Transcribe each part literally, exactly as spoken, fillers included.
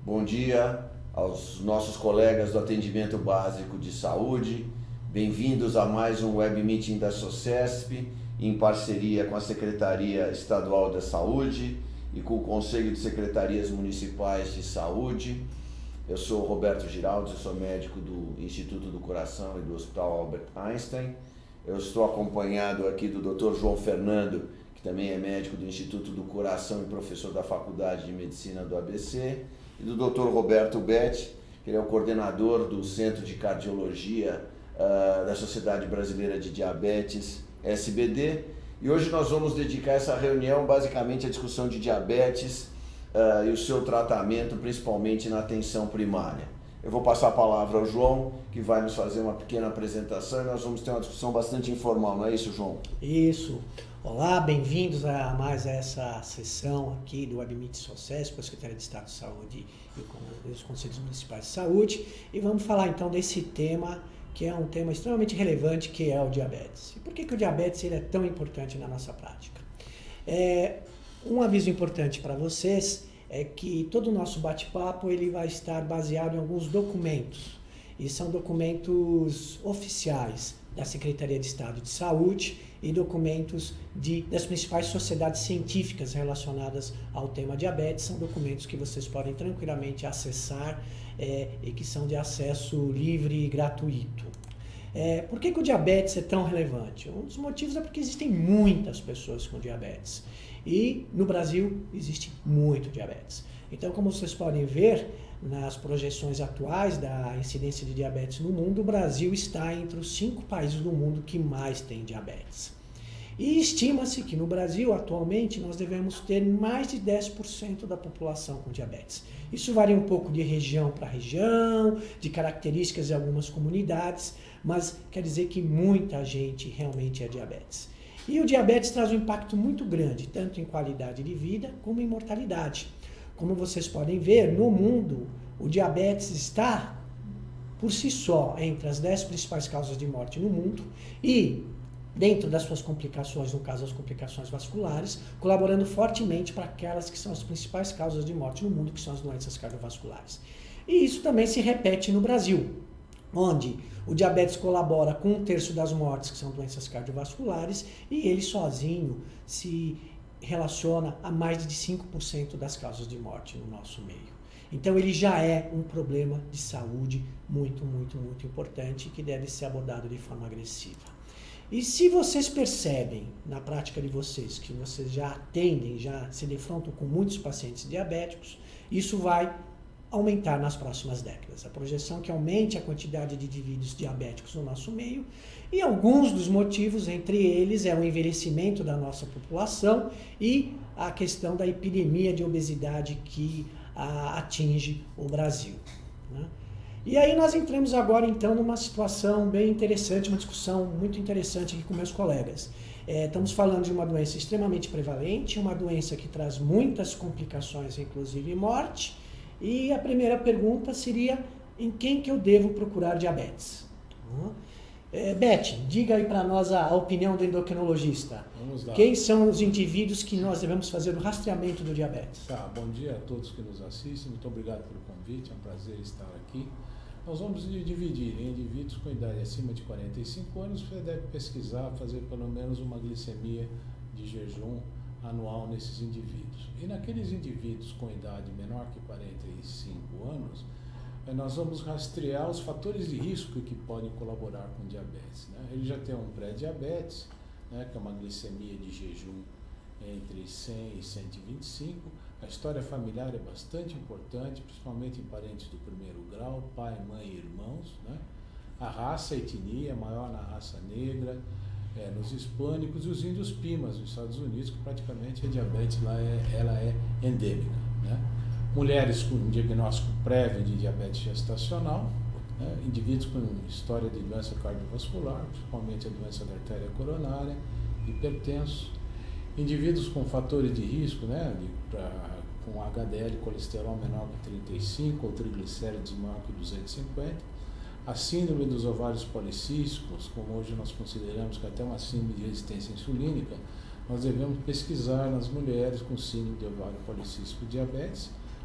Bom dia aos nossos colegas do atendimento básico de saúde. Bem-vindos a mais um web meeting da SOCESP, em parceria com a Secretaria Estadual da Saúde e com o Conselho de Secretarias Municipais de Saúde. Eu sou Roberto Giraldes, eu sou médico do Instituto do Coração e do Hospital Albert Einstein. Eu estou acompanhado aqui do doutor João Fernando, que também é médico do Instituto do Coração e professor da Faculdade de Medicina do A B C, e do doutor Roberto Betti, que ele é o coordenador do Centro de Cardiologia uh, da Sociedade Brasileira de Diabetes, S B D. E hoje nós vamos dedicar essa reunião basicamente à discussão de diabetes uh, e o seu tratamento, principalmente na atenção primária. Eu vou passar a palavra ao João, que vai nos fazer uma pequena apresentação e nós vamos ter uma discussão bastante informal, não é isso, João? Isso. Olá, bem-vindos a mais essa sessão aqui do WebMeet SOCESP, a Secretaria de Estado de Saúde e os Conselhos Municipais de Saúde, e vamos falar então desse tema, que é um tema extremamente relevante, que é o diabetes. E por que, que o diabetes ele é tão importante na nossa prática? É, um aviso importante para vocês é que todo o nosso bate-papo ele vai estar baseado em alguns documentos, e são documentos oficiais da Secretaria de Estado de Saúde e documentos de, das principais sociedades científicas relacionadas ao tema diabetes. São documentos que vocês podem tranquilamente acessar é, e que são de acesso livre e gratuito. É, por que, que o diabetes é tão relevante? Um dos motivos é porque existem muitas pessoas com diabetes e no Brasil existe muito diabetes. Então, como vocês podem ver, nas projeções atuais da incidência de diabetes no mundo, o Brasil está entre os cinco países do mundo que mais têm diabetes. E estima-se que no Brasil, atualmente, nós devemos ter mais de dez por cento da população com diabetes. Isso varia um pouco de região para região, de características de algumas comunidades, mas quer dizer que muita gente realmente é diabetes. E o diabetes traz um impacto muito grande, tanto em qualidade de vida como em mortalidade. Como vocês podem ver, no mundo, o diabetes está, por si só, entre as dez principais causas de morte no mundo e, dentro das suas complicações, no caso as complicações vasculares, colaborando fortemente para aquelas que são as principais causas de morte no mundo, que são as doenças cardiovasculares. E isso também se repete no Brasil, onde o diabetes colabora com um terço das mortes, que são doenças cardiovasculares, e ele sozinho se relaciona a mais de cinco por cento das causas de morte no nosso meio. Então ele já é um problema de saúde muito, muito, muito importante que deve ser abordado de forma agressiva. E se vocês percebem na prática de vocês que vocês já atendem, já se defrontam com muitos pacientes diabéticos, isso vai aumentar nas próximas décadas. A projeção é que aumente a quantidade de indivíduos diabéticos no nosso meio, e alguns dos motivos, entre eles, é o envelhecimento da nossa população e a questão da epidemia de obesidade que a, atinge o Brasil, né? E aí nós entramos agora, então, numa situação bem interessante, uma discussão muito interessante aqui com meus colegas. É, estamos falando de uma doença extremamente prevalente, uma doença que traz muitas complicações, inclusive morte. E a primeira pergunta seria, em quem que eu devo procurar diabetes? É, Beth, diga aí para nós a, a opinião do endocrinologista. Vamos lá. Quem são os indivíduos que nós devemos fazer o rastreamento do diabetes? Tá, bom dia a todos que nos assistem, muito obrigado pelo convite, é um prazer estar aqui. Nós vamos dividir em indivíduos com idade acima de quarenta e cinco anos, você deve pesquisar, fazer pelo menos uma glicemia de jejum anual nesses indivíduos. E naqueles indivíduos com idade menor que quarenta e cinco anos, nós vamos rastrear os fatores de risco que podem colaborar com diabetes, né? Ele já tem um pré-diabetes, né, que é uma glicemia de jejum entre cem e cento e vinte e cinco. A história familiar é bastante importante, principalmente em parentes do primeiro grau, pai, mãe e irmãos, né? A raça, a etnia, maior na raça negra, É, nos hispânicos e os índios pimas nos Estados Unidos, que praticamente a diabetes lá é, ela é endêmica, né? Mulheres com diagnóstico prévio de diabetes gestacional, né? Indivíduos com história de doença cardiovascular, principalmente a doença da artéria coronária, hipertensos, indivíduos com fatores de risco, né? de, pra, com H D L, colesterol menor que trinta e cinco ou triglicérides maior que duzentos e cinquenta, a síndrome dos ovários policísticos, como hoje nós consideramos que até uma síndrome de resistência insulínica, nós devemos pesquisar nas mulheres com síndrome de ovário policístico e diabetes,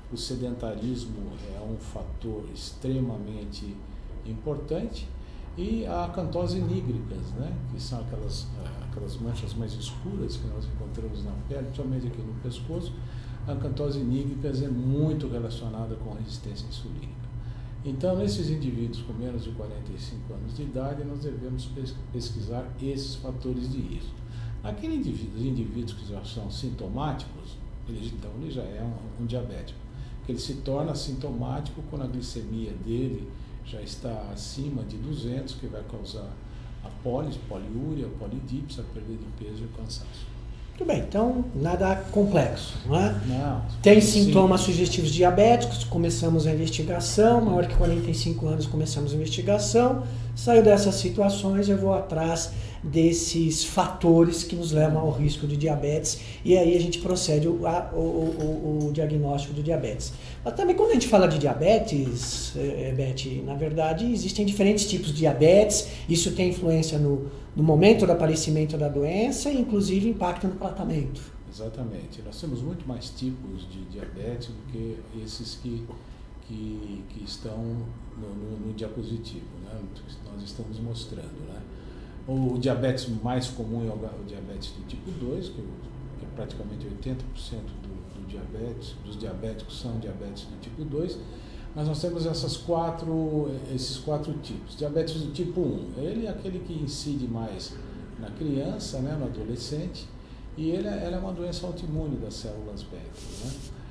o sedentarismo é um fator extremamente importante, e a acantose nígricas, né, que são aquelas, aquelas manchas mais escuras que nós encontramos na pele, principalmente aqui no pescoço. A acantose nígricas é muito relacionada com a resistência insulínica. Então, nesses indivíduos com menos de quarenta e cinco anos de idade, nós devemos pesquisar esses fatores de risco. Aqueles indivíduos, indivíduos que já são sintomáticos, ele, então ele já é um, um diabético, que ele se torna sintomático quando a glicemia dele já está acima de duzentos, que vai causar a polis, poliúria, polidipsia, a perda de peso e o cansaço. Muito bem, então nada complexo, não é? Não. Tem Sim. sintomas sugestivos diabéticos, começamos a investigação, maior que quarenta e cinco anos começamos a investigação, saiu dessas situações, eu vou atrás desses fatores que nos levam ao risco de diabetes, e aí a gente procede o, a, o, o, o diagnóstico do diabetes. Mas também quando a gente fala de diabetes, é, Beth, na verdade existem diferentes tipos de diabetes, isso tem influência no, no momento do aparecimento da doença e inclusive impacta no tratamento. Exatamente, nós temos muito mais tipos de diabetes do que esses que, que, que estão no, no, no diapositivo, né, que nós estamos mostrando, né? O diabetes mais comum é o diabetes do tipo dois, que é praticamente oitenta por cento do, do diabetes, dos diabéticos são diabetes do tipo dois, mas nós temos essas quatro, esses quatro tipos. Diabetes do tipo um, ele é aquele que incide mais na criança, né, no adolescente, e ele, ela é uma doença autoimune das células beta, né?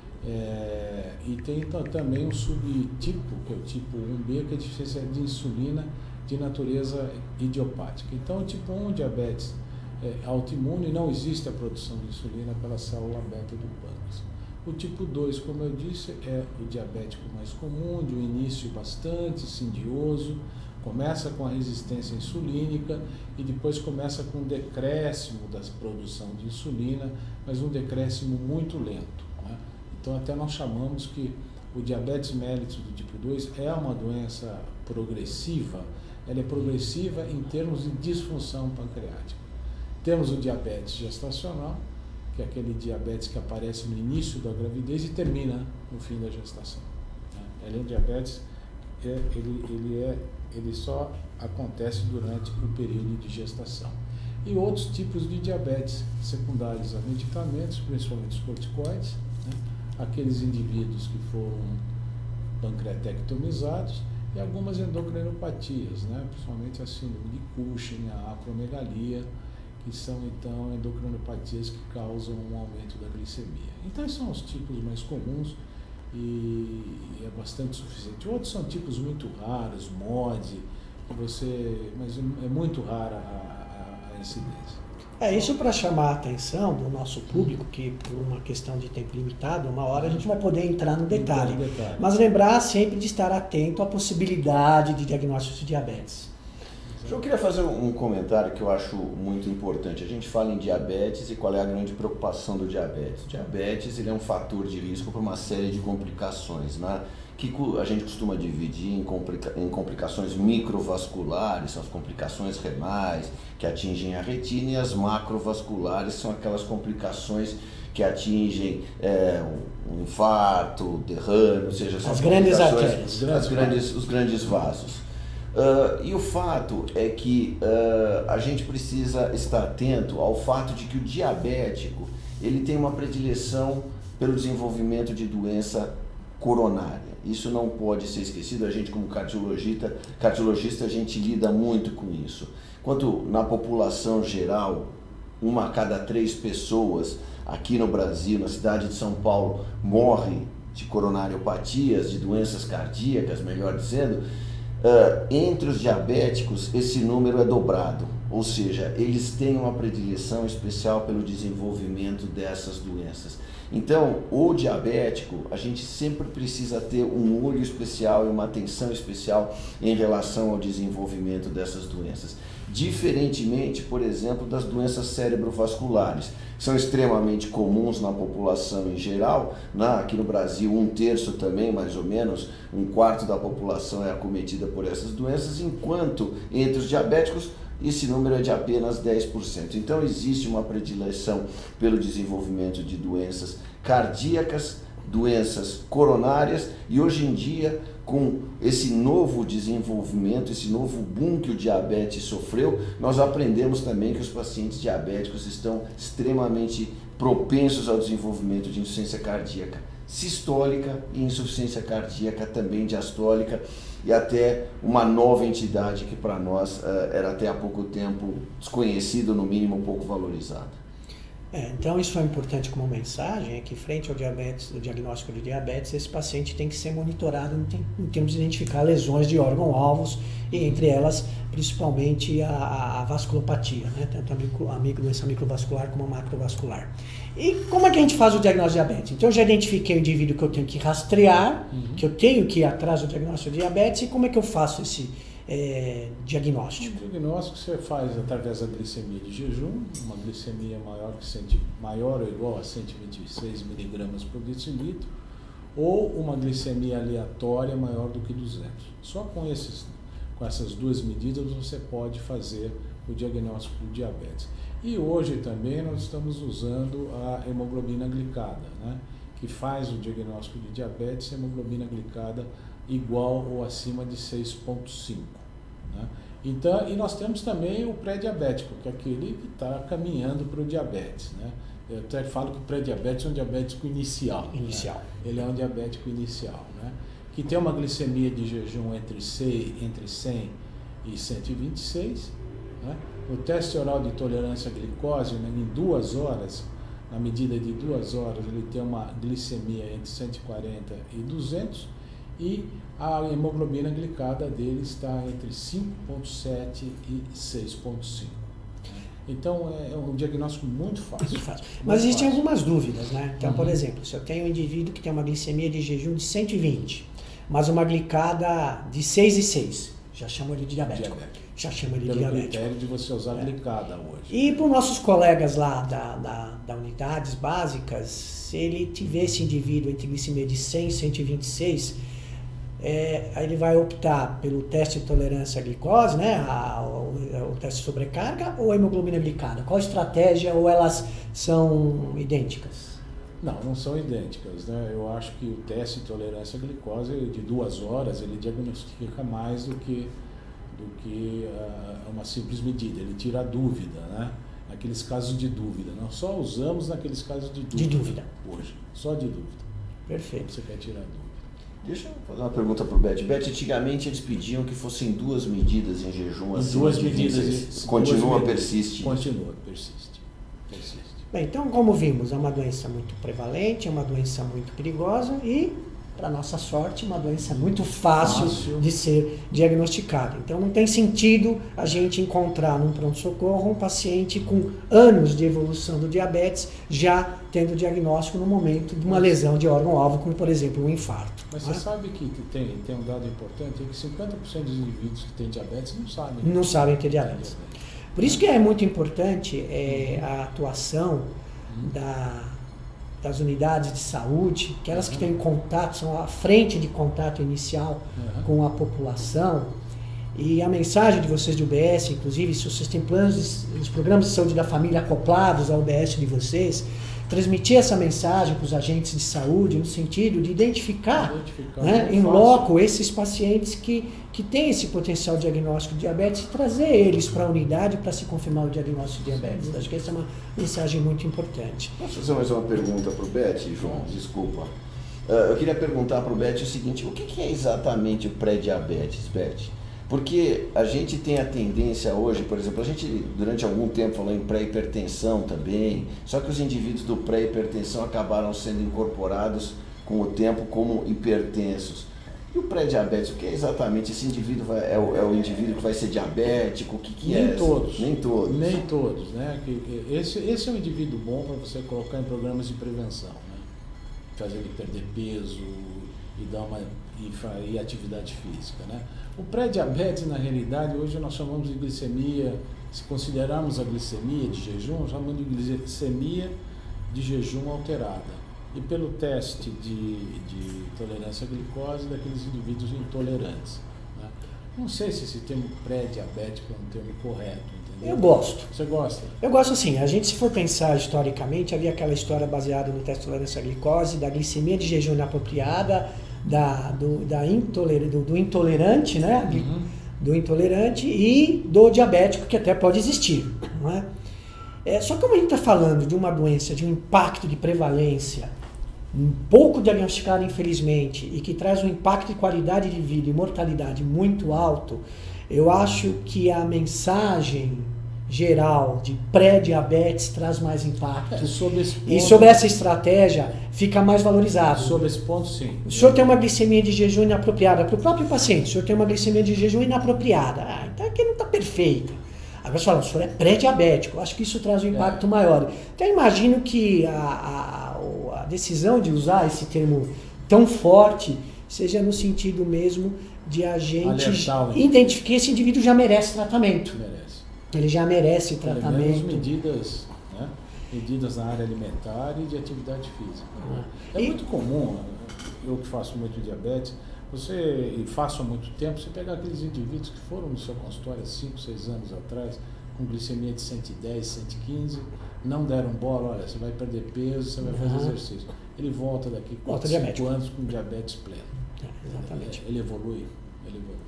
É, e tem então, também um subtipo, que é o tipo um B, que é a deficiência de insulina de natureza idiopática. Então, o tipo um, diabetes é, autoimune, não existe a produção de insulina pela célula beta do pâncreas. O tipo dois, como eu disse, é o diabético mais comum, de um início bastante insidioso, começa com a resistência insulínica e depois começa com um decréscimo da produção de insulina, mas um decréscimo muito lento, né? Então, até nós chamamos que o diabetes mellitus do tipo dois é uma doença progressiva. Ela é progressiva em termos de disfunção pancreática. Temos o diabetes gestacional, que é aquele diabetes que aparece no início da gravidez e termina no fim da gestação. Ele é um diabetes, é, ele, ele, é, ele só acontece durante o período de gestação. E outros tipos de diabetes secundários a medicamentos, principalmente os corticoides, né? Aqueles indivíduos que foram pancreatectomizados, e algumas endocrinopatias, né? Principalmente a síndrome de Cushing, a acromegalia, que são então endocrinopatias que causam um aumento da glicemia. Então esses são os tipos mais comuns e é bastante suficiente. Outros são tipos muito raros, M O D, que você, mas é muito rara a, a, a incidência. É isso para chamar a atenção do nosso público, que por uma questão de tempo limitado, uma hora a gente vai poder entrar no detalhe. No detalhe. Mas lembrar sempre de estar atento à possibilidade de diagnóstico de diabetes. Eu queria fazer um comentário que eu acho muito importante. A gente fala em diabetes e qual é a grande preocupação do diabetes. O diabetes ele é um fator de risco para uma série de complicações, né? Que a gente costuma dividir em, complica em complicações microvasculares, são as complicações renais que atingem a retina, e as macrovasculares são aquelas complicações que atingem é, um infarto, um derrame, ou seja, são as grandes artérias, as grandes, os grandes vasos. Uh, e o fato é que uh, a gente precisa estar atento ao fato de que o diabético ele tem uma predileção pelo desenvolvimento de doença coronária. Isso não pode ser esquecido. A gente, como cardiologista, cardiologista, a gente lida muito com isso. Enquanto na população geral, uma a cada três pessoas aqui no Brasil, na cidade de São Paulo, morre de coronariopatias, de doenças cardíacas, melhor dizendo, uh, entre os diabéticos esse número é dobrado. Ou seja, eles têm uma predileção especial pelo desenvolvimento dessas doenças. Então, o diabético, a gente sempre precisa ter um olho especial e uma atenção especial em relação ao desenvolvimento dessas doenças. Diferentemente, por exemplo, das doenças cerebrovasculares, que são extremamente comuns na população em geral, na, aqui no Brasil um terço também, mais ou menos, um quarto da população é acometida por essas doenças, enquanto entre os diabéticos esse número é de apenas dez por cento. Então existe uma predileção pelo desenvolvimento de doenças cardíacas doenças coronárias, e hoje em dia, com esse novo desenvolvimento, esse novo boom que o diabetes sofreu, nós aprendemos também que os pacientes diabéticos estão extremamente propensos ao desenvolvimento de insuficiência cardíaca sistólica e insuficiência cardíaca também diastólica, e até uma nova entidade que para nós uh, era até há pouco tempo desconhecida, no mínimo pouco valorizada. É, então isso é importante como mensagem, é que frente ao diabetes, ao diagnóstico de diabetes, esse paciente tem que ser monitorado em termos de identificar lesões de órgão-alvos, e entre elas principalmente a, a vasculopatia, né? Tanto a, micro, a micro, doença microvascular como a macrovascular. E como é que a gente faz o diagnóstico de diabetes? Então eu já identifiquei o indivíduo que eu tenho que rastrear, uhum. que eu tenho que ir atrás do diagnóstico de diabetes, e como é que eu faço esse É, diagnóstico? O diagnóstico você faz através da glicemia de jejum, uma glicemia maior, que cem, maior ou igual a cento e vinte e seis miligramas por decilitro, ou uma glicemia aleatória maior do que duzentos. Só com, esses, com essas duas medidas você pode fazer o diagnóstico do diabetes. E hoje também nós estamos usando a hemoglobina glicada, né, que faz o diagnóstico de diabetes, hemoglobina glicada igual ou acima de seis vírgula cinco. Né? Então, e nós temos também o pré-diabético, que é aquele que está caminhando para o diabetes. Né? Eu até falo que o pré-diabético é um diabético inicial. Inicial. Né? Ele é um diabético inicial, né? Que tem uma glicemia de jejum entre cem e cento e vinte e seis. Né? O teste oral de tolerância à glicose, né, em duas horas, na medida de duas horas, ele tem uma glicemia entre cento e quarenta e duzentos. E a hemoglobina glicada dele está entre cinco vírgula sete e seis vírgula cinco. Então é um diagnóstico muito fácil. Muito fácil. Mas muito existem fácil. algumas dúvidas, né? Então, Uhum. por exemplo, se eu tenho um indivíduo que tem uma glicemia de jejum de cento e vinte, mas uma glicada de seis vírgula seis, já chama ele de diabético. Diabético. Já chama ele de Pelo diabético. critério de você usar É. glicada hoje. E para os nossos colegas lá da, da, da unidades básicas, se ele tiver esse indivíduo entre glicemia de cem e cento e vinte e seis, É, aí ele vai optar pelo teste de tolerância à glicose, né, a, o, o teste de sobrecarga, ou a hemoglobina glicada? Qual a estratégia, ou elas são idênticas? Não, não são idênticas, né? Eu acho que o teste de tolerância à glicose de duas horas ele diagnostica mais do que, do que uh, uma simples medida. Ele tira a dúvida, né? Naqueles casos de dúvida. Nós só usamos naqueles casos de dúvida. De dúvida. Hoje, só de dúvida. Perfeito. Você quer tirar dúvida. Deixa eu fazer uma pergunta para o Beth. Beth, antigamente eles pediam que fossem duas medidas em jejum. Assim, duas medidas. Continua, duas persiste. Continua, persiste. persiste. Bem, então, como vimos, é uma doença muito prevalente, é uma doença muito perigosa e, para nossa sorte, uma doença muito fácil, fácil de ser diagnosticada. Então, não tem sentido a gente encontrar num pronto-socorro um paciente com anos de evolução do diabetes já tendo diagnóstico no momento de uma lesão de órgão-alvo, como, por exemplo, um infarto. Mas né? Você sabe que tem, tem um dado importante, é que cinquenta por cento dos indivíduos que têm diabetes não sabem. Não sabem ter diabetes. Por isso que é muito importante é, a atuação da... das unidades de saúde, aquelas uhum. que têm contato, são a frente de contato inicial uhum. com a população. E a mensagem de vocês do U B S, inclusive, se vocês têm planos, os programas de saúde da família acoplados ao U B S de vocês, transmitir essa mensagem para os agentes de saúde no sentido de identificar, identificar né, em loco esses pacientes que, que têm esse potencial diagnóstico de diabetes e trazer eles para a unidade para se confirmar o diagnóstico de diabetes. Sim. Acho que essa é uma mensagem muito importante. Posso fazer mais uma pergunta para o Beth, João? Desculpa. Uh, eu queria perguntar para o Beth o seguinte, o que, que é exatamente o pré-diabetes, Beth? Porque a gente tem a tendência hoje, por exemplo, a gente durante algum tempo falou em pré-hipertensão também, só que os indivíduos do pré-hipertensão acabaram sendo incorporados com o tempo como hipertensos. E o pré-diabetes, o que é exatamente? Esse indivíduo vai, é, o, é o indivíduo que vai ser diabético? O que, que Nem é? Todos. Nem todos. Nem todos, né? Esse, esse é um indivíduo bom para você colocar em programas de prevenção, né? Fazer ele perder peso e dar uma e, e atividade física, né? O pré-diabetes, na realidade, hoje nós chamamos de glicemia, se considerarmos a glicemia de jejum, chamamos de glicemia de jejum alterada. E pelo teste de, de tolerância à glicose daqueles indivíduos intolerantes, né? Não sei se esse termo pré-diabético é um termo correto, Eu gosto. Você gosta? Eu gosto assim, a gente se for pensar historicamente, havia aquela história baseada no teste de tolerância à glicose, da glicemia de jejum inapropriada, da, do, da intoler, do, do intolerante, né? Uhum. Do intolerante e do diabético, que até pode existir, não é? É, só que como a gente está falando de uma doença, de um impacto de prevalência um pouco diagnosticada, infelizmente, e que traz um impacto de qualidade de vida e mortalidade muito alto, eu acho que a mensagem geral de pré-diabetes traz mais impacto. É, sobre esse ponto, e sobre essa estratégia fica mais valorizado. Sobre esse ponto, sim. O senhor tem uma glicemia de jejum inapropriada para o próprio paciente, o senhor tem uma glicemia de jejum inapropriada. Ah, então aqui não está perfeita. Agora você fala, o senhor é pré-diabético, acho que isso traz um impacto é. maior. Então eu imagino que a, a, a decisão de usar esse termo tão forte seja no sentido mesmo de a gente identificar que esse indivíduo já merece tratamento. Merece. Ele já merece tratamento. medidas, né? medidas na área alimentar e de atividade física. Né? É e... muito comum, eu que faço muito diabetes, você, e faço há muito tempo, você pegar aqueles indivíduos que foram no seu consultório há cinco, seis anos atrás, com glicemia de cento e dez, cento e quinze, não deram bola, olha, você vai perder peso, você vai fazer uhum. exercício. Ele volta daqui quatro, cinco anos com diabetes pleno. É, exatamente. Ele, ele evolui. Ele evolui.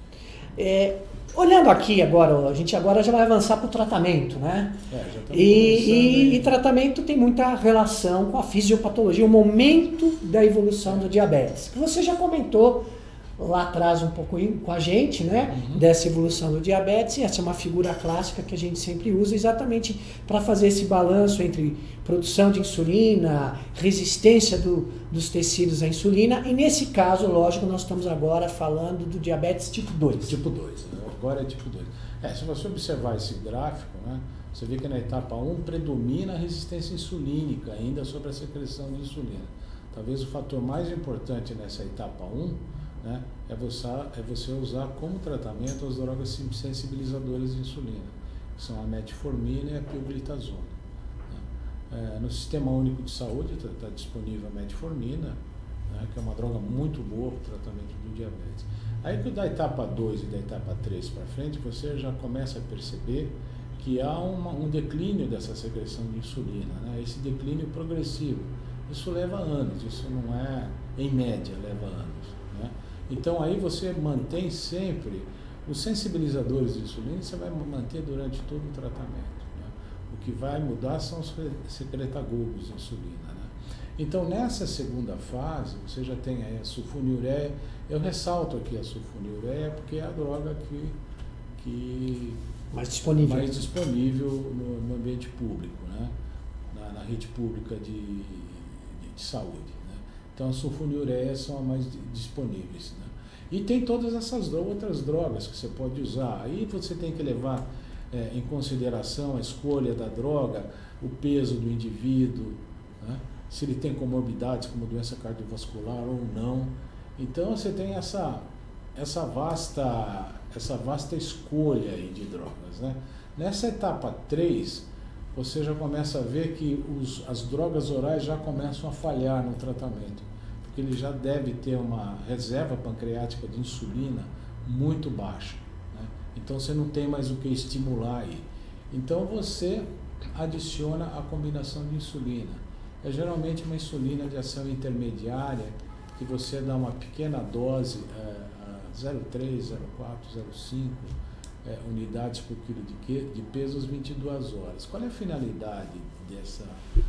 É, olhando aqui agora, a gente agora já vai avançar para o tratamento, né? É, já e, e, e tratamento tem muita relação com a fisiopatologia, o momento da evolução é. do diabetes, que você já comentou lá atrás um pouco com a gente, né, uhum. dessa evolução do diabetes, e essa é uma figura clássica que a gente sempre usa exatamente para fazer esse balanço entre produção de insulina, resistência do, dos tecidos à insulina, e nesse caso, lógico, nós estamos agora falando do diabetes tipo dois. Tipo dois, né? Agora é tipo dois. É, se você observar esse gráfico, né, você vê que na etapa um predomina a resistência insulínica ainda sobre a secreção de insulina. Talvez o fator mais importante nessa etapa um Né, é, você, é você usar como tratamento as drogas sensibilizadoras de insulina, que são a metformina e a pioglitazona. Né. É, no Sistema Único de Saúde está tá disponível a metformina, né, que é uma droga muito boa para o tratamento do diabetes. Aí da etapa dois e da etapa três para frente, você já começa a perceber que há uma, um declínio dessa secreção de insulina, né, esse declínio progressivo. Isso leva anos, isso não é, em média, leva anos. Né. Então aí você mantém sempre os sensibilizadores de insulina, você vai manter durante todo o tratamento. Né? O que vai mudar são os secretagogos de insulina. Né? Então nessa segunda fase você já tem aí a sulfonilureia. Eu ressalto aqui a sulfonilureia porque é a droga que, que mais disponível, mais disponível no, no ambiente público, né? na, na rede pública de, de, de saúde. Então, as sulfonilureias são as mais disponíveis. Né? E tem todas essas outras drogas que você pode usar. Aí você tem que levar é, em consideração a escolha da droga, o peso do indivíduo, né? Se ele tem comorbidades como doença cardiovascular ou não. Então, você tem essa, essa, vasta, essa vasta escolha aí de drogas. Né? Nessa etapa três, você já começa a ver que os, as drogas orais já começam a falhar no tratamento, porque ele já deve ter uma reserva pancreática de insulina muito baixa. Né? Então você não tem mais o que estimular aí. Então você adiciona a combinação de insulina. É geralmente uma insulina de ação intermediária, que você dá uma pequena dose, é, zero vírgula três, zero vírgula quatro, zero vírgula cinco, É, unidades por quilo de, que, de peso às vinte e duas horas. Qual é a finalidade dessa,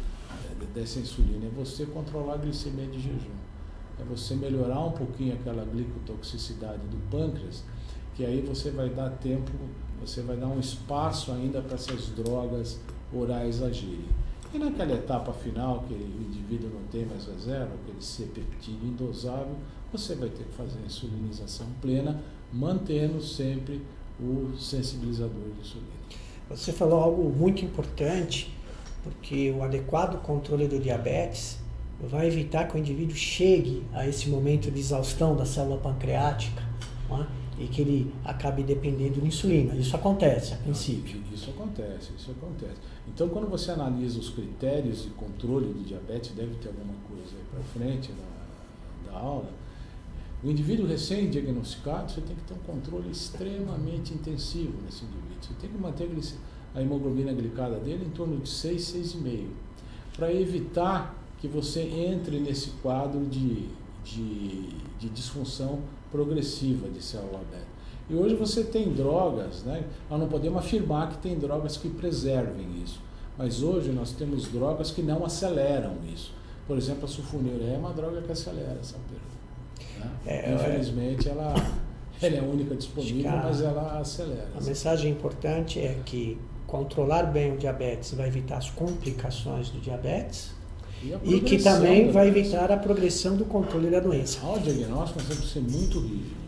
dessa insulina? É você controlar a glicemia de jejum. É você melhorar um pouquinho aquela glicotoxicidade do pâncreas, que aí você vai dar tempo, você vai dar um espaço ainda para essas drogas orais agirem. E naquela etapa final, que o indivíduo não tem mais reserva, aquele C-peptídeo indosável, você vai ter que fazer a insulinização plena, mantendo sempre o sensibilizador de insulina. Você falou algo muito importante, porque o adequado controle do diabetes vai evitar que o indivíduo chegue a esse momento de exaustão da célula pancreática, não é? E que ele acabe dependendo de insulina. Isso acontece, a princípio. Isso acontece, isso acontece. Então, quando você analisa os critérios de controle do diabetes, deve ter alguma coisa aí para frente da, da aula. O indivíduo recém-diagnosticado, você tem que ter um controle extremamente intensivo nesse indivíduo. Você tem que manter a hemoglobina glicada dele em torno de seis, seis vírgula cinco, para evitar que você entre nesse quadro de, de, de disfunção progressiva de célula beta. E hoje você tem drogas, né? Nós não podemos afirmar que tem drogas que preservem isso, mas hoje nós temos drogas que não aceleram isso. Por exemplo, a sulfonilureia é uma droga que acelera essa perda. Né? É, Infelizmente, é... ela, ela é a única disponível, a, mas ela acelera. A mensagem importante é que controlar bem o diabetes vai evitar as complicações do diabetes e, e que também vai evitar a progressão do controle da doença. Ao diagnóstico, nós temos que ser muito rígidos.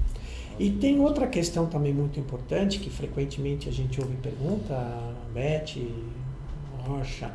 E tem outra questão também muito importante, que frequentemente a gente ouve pergunta, Beth, Rocha,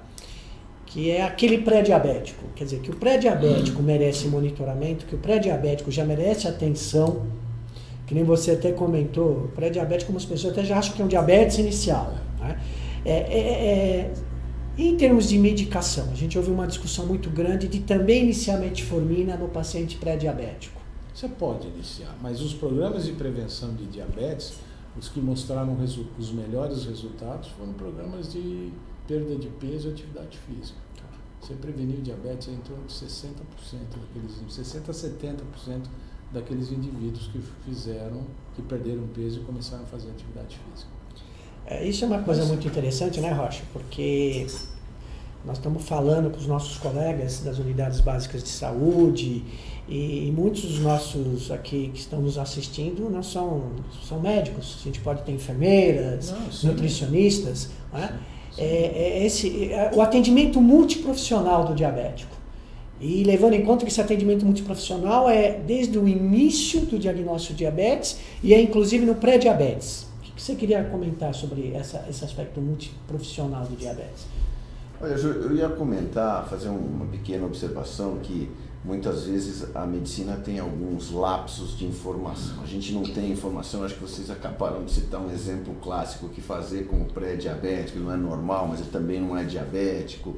que é aquele pré-diabético. Quer dizer, que o pré-diabético merece monitoramento, que o pré-diabético já merece atenção, que nem você até comentou, o pré-diabético, algumas pessoas até já acham que é um diabetes inicial. Né? É, é, é, em termos de medicação, a gente ouve uma discussão muito grande de também iniciar metformina no paciente pré-diabético. Você pode iniciar, mas os programas de prevenção de diabetes, os que mostraram os melhores resultados, foram programas de perda de peso e atividade física. Você preveniu diabetes em torno de sessenta por cento daqueles, sessenta a setenta por cento daqueles indivíduos que fizeram, que perderam peso e começaram a fazer atividade física. É, isso é uma coisa muito interessante, né, Rocha? Porque nós estamos falando com os nossos colegas das unidades básicas de saúde e, e muitos dos nossos aqui que estão nos assistindo não são, são médicos. A gente pode ter enfermeiras, não, nutricionistas. Né? Sim, sim. É, é esse, é, o atendimento multiprofissional do diabético. E levando em conta que esse atendimento multiprofissional é desde o início do diagnóstico de diabetes e é inclusive no pré-diabetes. O que você queria comentar sobre essa, esse aspecto multiprofissional do diabetes? Olha, eu ia comentar, fazer uma pequena observação que muitas vezes a medicina tem alguns lapsos de informação. A gente não tem informação, acho que vocês acabaram de citar um exemplo clássico, que fazer com o pré-diabético, ele não é normal, mas ele também não é diabético.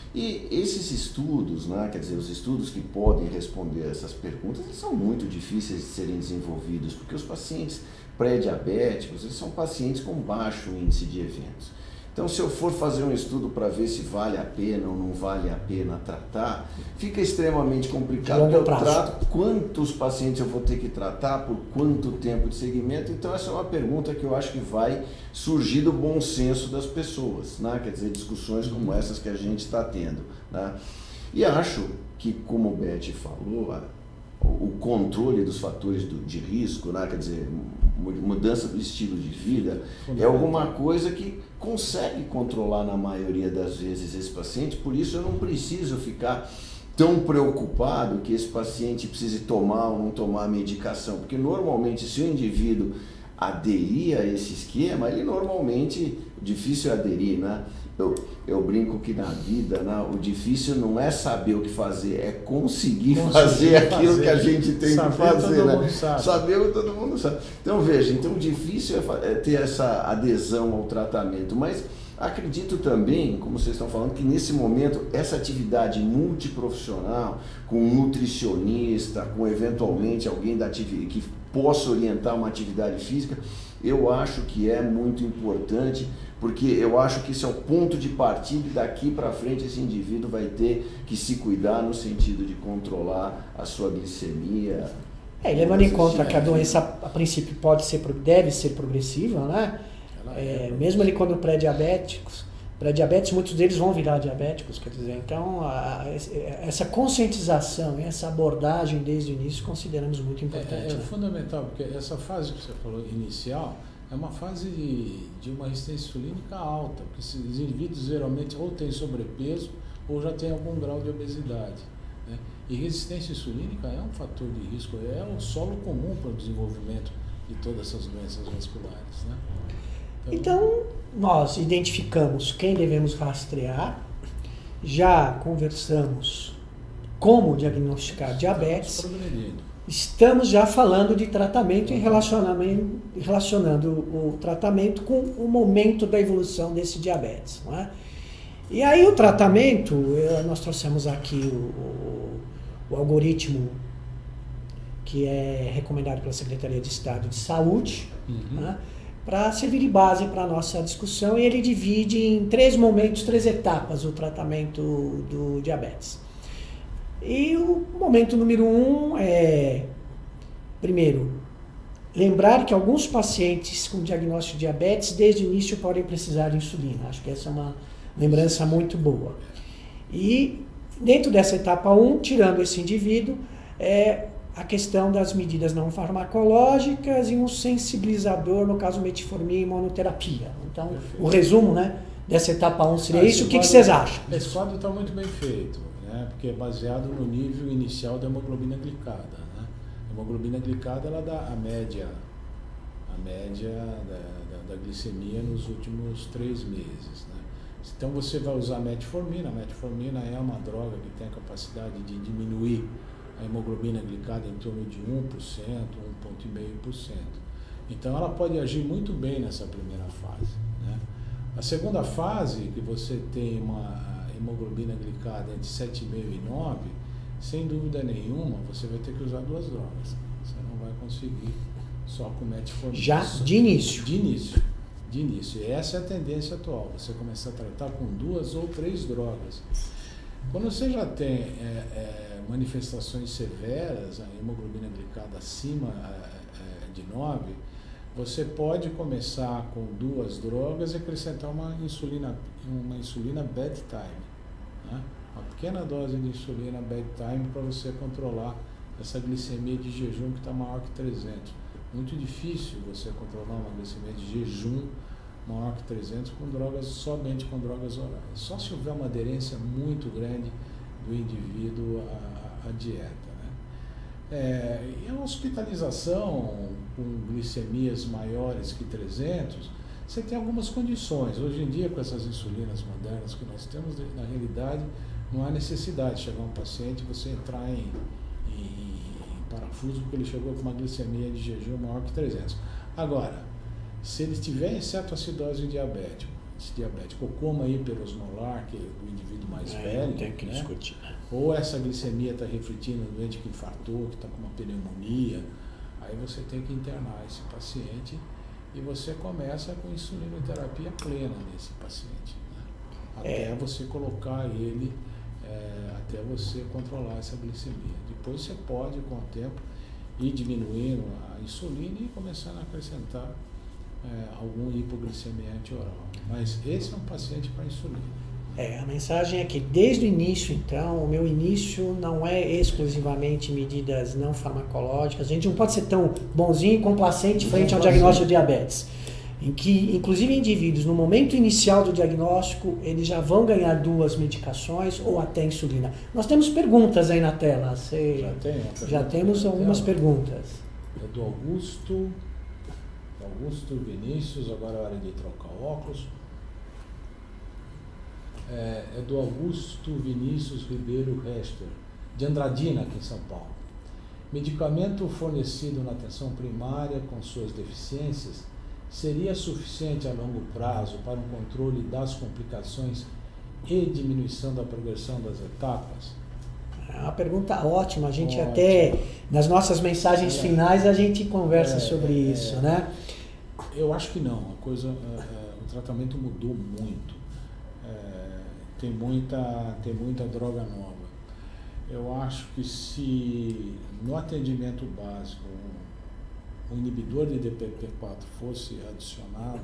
E esses estudos, né, quer dizer, os estudos que podem responder essas perguntas, eles são muito difíceis de serem desenvolvidos, porque os pacientes pré-diabéticos, eles são pacientes com baixo índice de eventos. Então, se eu for fazer um estudo para ver se vale a pena ou não vale a pena tratar, fica extremamente complicado, porque eu trato quantos pacientes eu vou ter que tratar, por quanto tempo de segmento. Então, essa é uma pergunta que eu acho que vai surgir do bom senso das pessoas, né? Quer dizer, discussões como essas que a gente está tendo. Né? E acho que, como o Beth falou, a, o controle dos fatores do, de risco, né? Quer dizer, mudança do estilo de vida, é alguma coisa que consegue controlar na maioria das vezes esse paciente, por isso eu não preciso ficar tão preocupado que esse paciente precise tomar ou não tomar medicação, porque normalmente se o indivíduo aderir a esse esquema, ele normalmente, difícil é aderir, né? Eu, eu brinco que na vida, né, o difícil não é saber o que fazer, é conseguir, conseguir fazer aquilo fazer. que a gente tem saber que fazer. Todo né? mundo sabe. Saber todo mundo sabe. Então veja, então o difícil é ter essa adesão ao tratamento, mas acredito também, como vocês estão falando, que nesse momento essa atividade multiprofissional, com um nutricionista, com eventualmente alguém da atividade, que possa orientar uma atividade física, eu acho que é muito importante, porque eu acho que isso é o ponto de partida e daqui para frente esse indivíduo vai ter que se cuidar no sentido de controlar a sua glicemia. É, e levando em conta que a doença a princípio pode ser, deve ser progressiva, né? É, mesmo ele quando pré-diabéticos, pré-diabetes, muitos deles vão virar diabéticos, quer dizer, então a, a, essa conscientização, essa abordagem desde o início consideramos muito importante. É, é né? fundamental, porque essa fase que você falou inicial é uma fase de, de uma resistência insulínica alta, porque os indivíduos geralmente ou têm sobrepeso ou já têm algum grau de obesidade. Né? E resistência insulínica é um fator de risco, é o solo comum para o desenvolvimento de todas essas doenças vasculares. Né? Então, nós identificamos quem devemos rastrear, já conversamos como diagnosticar diabetes, estamos já falando de tratamento e relacionamento, relacionando o tratamento com o momento da evolução desse diabetes. Não é? E aí o tratamento, nós trouxemos aqui o, o, o algoritmo que é recomendado pela Secretaria de Estado de Saúde, uhum. né? para servir de base para a nossa discussão, e ele divide em três momentos, três etapas o tratamento do diabetes. E o momento número um é, primeiro, lembrar que alguns pacientes com diagnóstico de diabetes, desde o início, podem precisar de insulina. Acho que essa é uma lembrança muito boa. E dentro dessa etapa um, tirando esse indivíduo, é a questão das medidas não farmacológicas e um sensibilizador, no caso metformina e monoterapia. Então, perfeito. O resumo, né, dessa etapa um seria ah, isso. O que, que vocês acham? Esse quadro está muito bem feito, né, porque é baseado no nível inicial da hemoglobina glicada. A hemoglobina glicada, ela dá a média, a média da, da, da glicemia nos últimos três meses, né? Então você vai usar a metformina. A metformina é uma droga que tem a capacidade de diminuir a hemoglobina glicada em torno de um por cento, um vírgula cinco por cento. Então ela pode agir muito bem nessa primeira fase, né? A segunda fase, que você tem uma hemoglobina glicada entre sete vírgula cinco e nove, sem dúvida nenhuma, você vai ter que usar duas drogas. Você não vai conseguir só com metformina. Já de início? De início. De início. E essa é a tendência atual. Você começa a tratar com duas ou três drogas. Quando você já tem é, é, manifestações severas, a hemoglobina glicada acima é, de nove, você pode começar com duas drogas e acrescentar uma insulina, uma insulina bedtime, né? Uma pequena dose de insulina bedtime para você controlar essa glicemia de jejum que está maior que trezentos. Muito difícil você controlar uma glicemia de jejum maior que trezentos com drogas, somente com drogas orais. Só se houver uma aderência muito grande do indivíduo à, à dieta, né? É, e a hospitalização com glicemias maiores que trezentos, você tem algumas condições. Hoje em dia, com essas insulinas modernas que nós temos, na realidade, não há necessidade de chegar um paciente e você entrar em, em, em parafuso porque ele chegou com uma glicemia de jejum maior que trezentos. Agora, se ele tiver cetoacidose diabético, diabético ou coma hiperosmolar, que é do indivíduo mais é, velho, não tem que né? discutir. Ou essa glicemia está refletindo no doente que infartou, que está com uma pneumonia, aí você tem que internar esse paciente e você começa com insulinoterapia plena nesse paciente, né? Até é. você colocar ele, é, até você controlar essa glicemia. Depois você pode, com o tempo, ir diminuindo a insulina e começando a acrescentar é, algum hipoglicemiante oral. Mas esse é um paciente para insulina. É, a mensagem é que desde o início, então, o meu início não é exclusivamente medidas não farmacológicas. A gente não pode ser tão bonzinho e complacente frente ao diagnóstico de diabetes. Em que, inclusive, indivíduos, no momento inicial do diagnóstico, eles já vão ganhar duas medicações ou até insulina. Nós temos perguntas aí na tela. Você... Já tem. Já temos algumas perguntas. É do Augusto. Augusto Vinícius, agora é hora de trocar óculos. É, é do Augusto Vinícius Ribeiro Rester, de Andradina, aqui em São Paulo. Medicamento fornecido na atenção primária com suas deficiências seria suficiente a longo prazo para um controle das complicações e diminuição da progressão das etapas? É uma pergunta ótima. A gente Ótimo. até, nas nossas mensagens é. finais, a gente conversa é, sobre é, isso, é. né? Eu acho que não. A coisa, é, o tratamento mudou muito. Tem muita, tem muita droga nova. Eu acho que se no atendimento básico um, um inibidor de D P P quatro fosse adicionado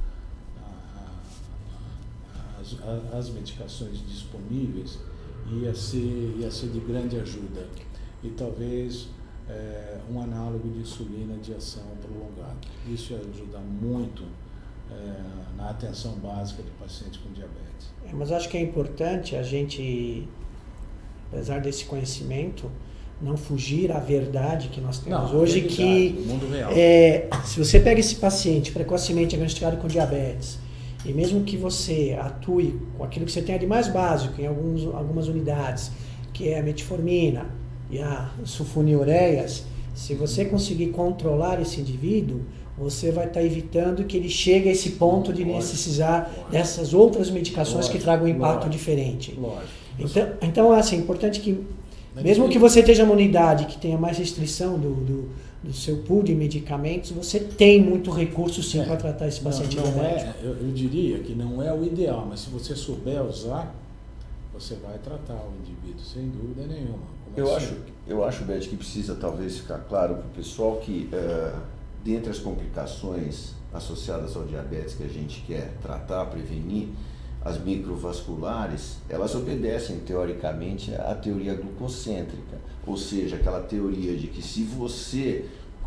às medicações disponíveis, ia ser, ia ser de grande ajuda. E talvez é, um análogo de insulina de ação prolongada. Isso ia ajudar muito é, na atenção básica de pacientes com diabetes. É, mas acho que é importante a gente, apesar desse conhecimento, não fugir à verdade que nós temos não, hoje, que mundo real. É, se você pega esse paciente precocemente diagnosticado com diabetes, e mesmo que você atue com aquilo que você tem de mais básico em alguns, algumas unidades, que é a metformina e a sulfonilureias, se você conseguir controlar esse indivíduo, você vai estar evitando que ele chegue a esse ponto de lógico, necessitar lógico. dessas outras medicações lógico, que tragam um impacto lógico, diferente. Lógico. Então, então, assim, é importante que, mesmo que você esteja numa unidade que tenha mais restrição do, do, do seu pool de medicamentos, você tem muito recurso sim é, para tratar esse paciente não, não diabético. É, eu, eu diria que não é o ideal, mas se você souber usar, você vai tratar o indivíduo, sem dúvida nenhuma. Eu acho, eu acho, Beth, que precisa talvez ficar claro para o pessoal que, uh, dentre as complicações associadas ao diabetes que a gente quer tratar, prevenir, as microvasculares, elas obedecem teoricamente à teoria glucocêntrica, ou seja, aquela teoria de que se você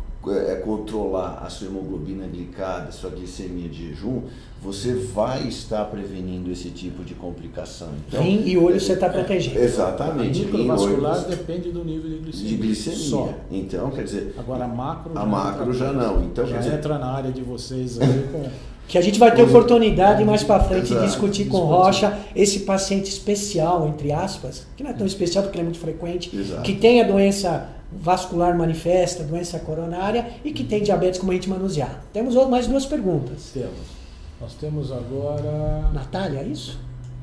é, controlar a sua hemoglobina glicada, sua glicemia de jejum, você vai estar prevenindo esse tipo de complicação. Então, rim e olho é, você está protegendo. É, exatamente. A microvascular depende do nível de glicemia. De glicemia. Só. Então, quer dizer... Agora a macro... A macro já não. Então, já quer dizer, entra na área de vocês aí com... Que a gente vai ter oportunidade mais para frente Exato, de discutir com discutir. Rocha esse paciente especial, entre aspas, que não é tão especial porque ele é muito frequente, Exato. que tem a doença vascular manifesta, doença coronária e que tem diabetes como a gente manusear. Temos mais duas perguntas. Temos. Nós temos agora... Natália, é isso?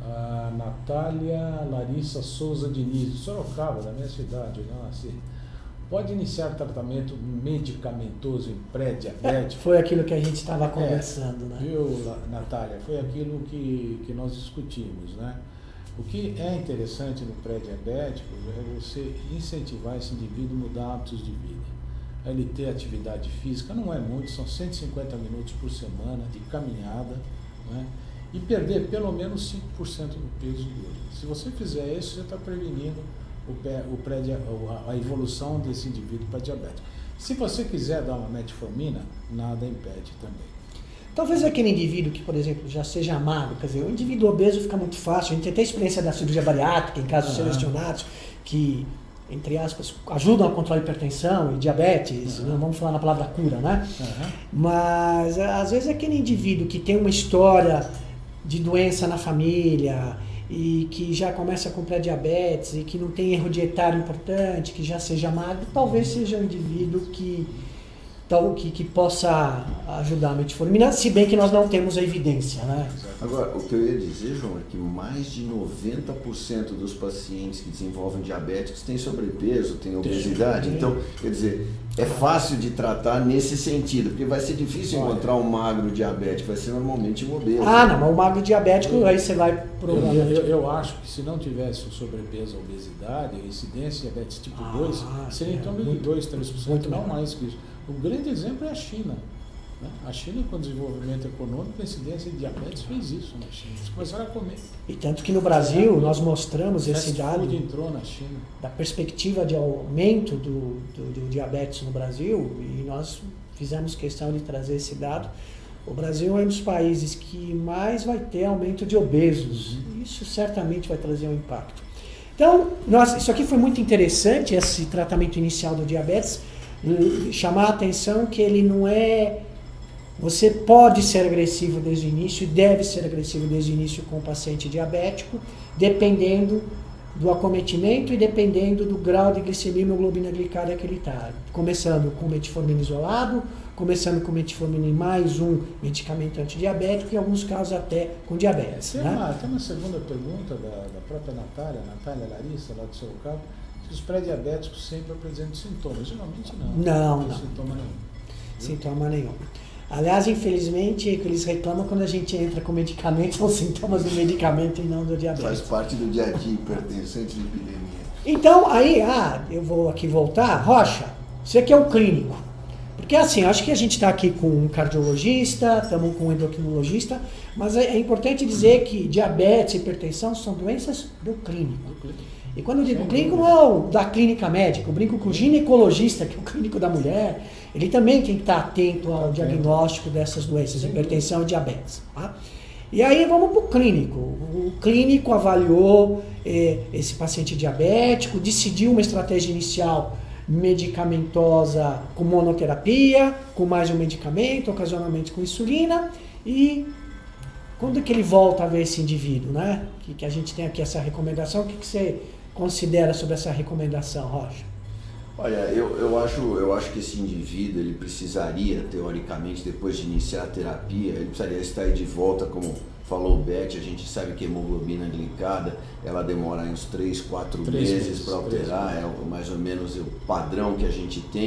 A Natália Larissa Souza Diniz, de Sorocaba, da minha cidade, eu nasci. Pode iniciar tratamento medicamentoso em pré-diabético? Foi aquilo que a gente estava conversando, é, né? Viu, Natália? Foi aquilo que, que nós discutimos, né? O que é interessante no pré-diabético é você incentivar esse indivíduo a mudar hábitos de vida. Ele ter atividade física, não é muito, são cento e cinquenta minutos por semana de caminhada, né? E perder pelo menos cinco por cento do peso dele. Se você fizer isso, você está prevenindo o pré, o pré, a evolução desse indivíduo para diabetes. Se você quiser dar uma metformina, nada impede também. Talvez aquele indivíduo que, por exemplo, já seja magro, quer dizer, o indivíduo obeso fica muito fácil, a gente tem até a experiência da cirurgia bariátrica em casos uhum. selecionados, que, entre aspas, ajudam a controlar a hipertensão e diabetes, uhum. não vamos falar na palavra cura, né? Uhum. Mas, às vezes, aquele indivíduo que tem uma história de doença na família e que já começa com pré-diabetes e que não tem erro dietário importante, que já seja magro, talvez seja um indivíduo que, tal, que, que possa ajudar a metformina, se bem que nós não temos a evidência, né? Agora, o que eu ia dizer, João, é que mais de noventa por cento dos pacientes que desenvolvem diabéticos têm sobrepeso, têm obesidade. Então, quer dizer, é fácil de tratar nesse sentido, porque vai ser difícil Olha. encontrar um magro diabético, vai ser normalmente um obeso. Ah, não, mas o magro diabético, aí você vai provavelmente... Eu, eu, eu acho que se não tivesse o sobrepeso, a obesidade, a incidência de diabetes tipo ah, dois, seria em torno de dois, três por cento, não mais que isso. Um grande exemplo é a China. Né? A China, com o desenvolvimento econômico, a incidência de diabetes fez isso na China. Eles começaram a comer. E tanto que no Brasil nós mostramos esse dado entrou na China. Da perspectiva de aumento do, do, do diabetes no Brasil, e nós fizemos questão de trazer esse dado. O Brasil é um dos países que mais vai ter aumento de obesos. Uhum. Isso certamente vai trazer um impacto. Então, nós, isso aqui foi muito interessante, esse tratamento inicial do diabetes, chamar a atenção que ele não é... Você pode ser agressivo desde o início e deve ser agressivo desde o início com o paciente diabético, dependendo do acometimento e dependendo do grau de glicemia e hemoglobina glicada que ele está. Começando com metformina isolado, começando com metformina em mais um medicamento antidiabético e em alguns casos até com diabetes. Tem, né? uma, tem uma segunda pergunta da, da própria Natália, Natália Larissa, lá de Sorocaba, se os pré-diabéticos sempre apresentam sintomas. Geralmente não. Não, não. não. Sintoma nenhum. Sintoma nenhum. Aliás, infelizmente, eles reclamam quando a gente entra com medicamento, são sintomas do medicamento e não do diabetes. Faz parte do dia a dia, hipertensão de epidemia. Então, aí, ah, eu vou aqui voltar. Rocha, você que é um clínico. Porque assim, acho que a gente está aqui com um cardiologista, estamos com um endocrinologista, mas é, é importante dizer que diabetes e hipertensão são doenças do clínico. E quando eu digo Sem clínico, dúvida. Não é o da clínica médica, eu brinco com o ginecologista, que é o clínico da mulher, ele também tem que estar atento ao diagnóstico dessas doenças, Sem hipertensão dúvida. E diabetes. Tá? E aí vamos para o clínico. O clínico avaliou eh, esse paciente diabético, decidiu uma estratégia inicial medicamentosa com monoterapia, com mais um medicamento, ocasionalmente com insulina, e quando é que ele volta a ver esse indivíduo, né? Que, que a gente tem aqui essa recomendação, o que, que você considera sobre essa recomendação, Rocha? Olha, eu, eu, acho, eu acho que esse indivíduo, ele precisaria, teoricamente, depois de iniciar a terapia, ele precisaria estar de volta, como falou o Beth, a gente sabe que a hemoglobina glicada, ela demora uns três, quatro meses para alterar, é mais ou menos o padrão que a gente tem.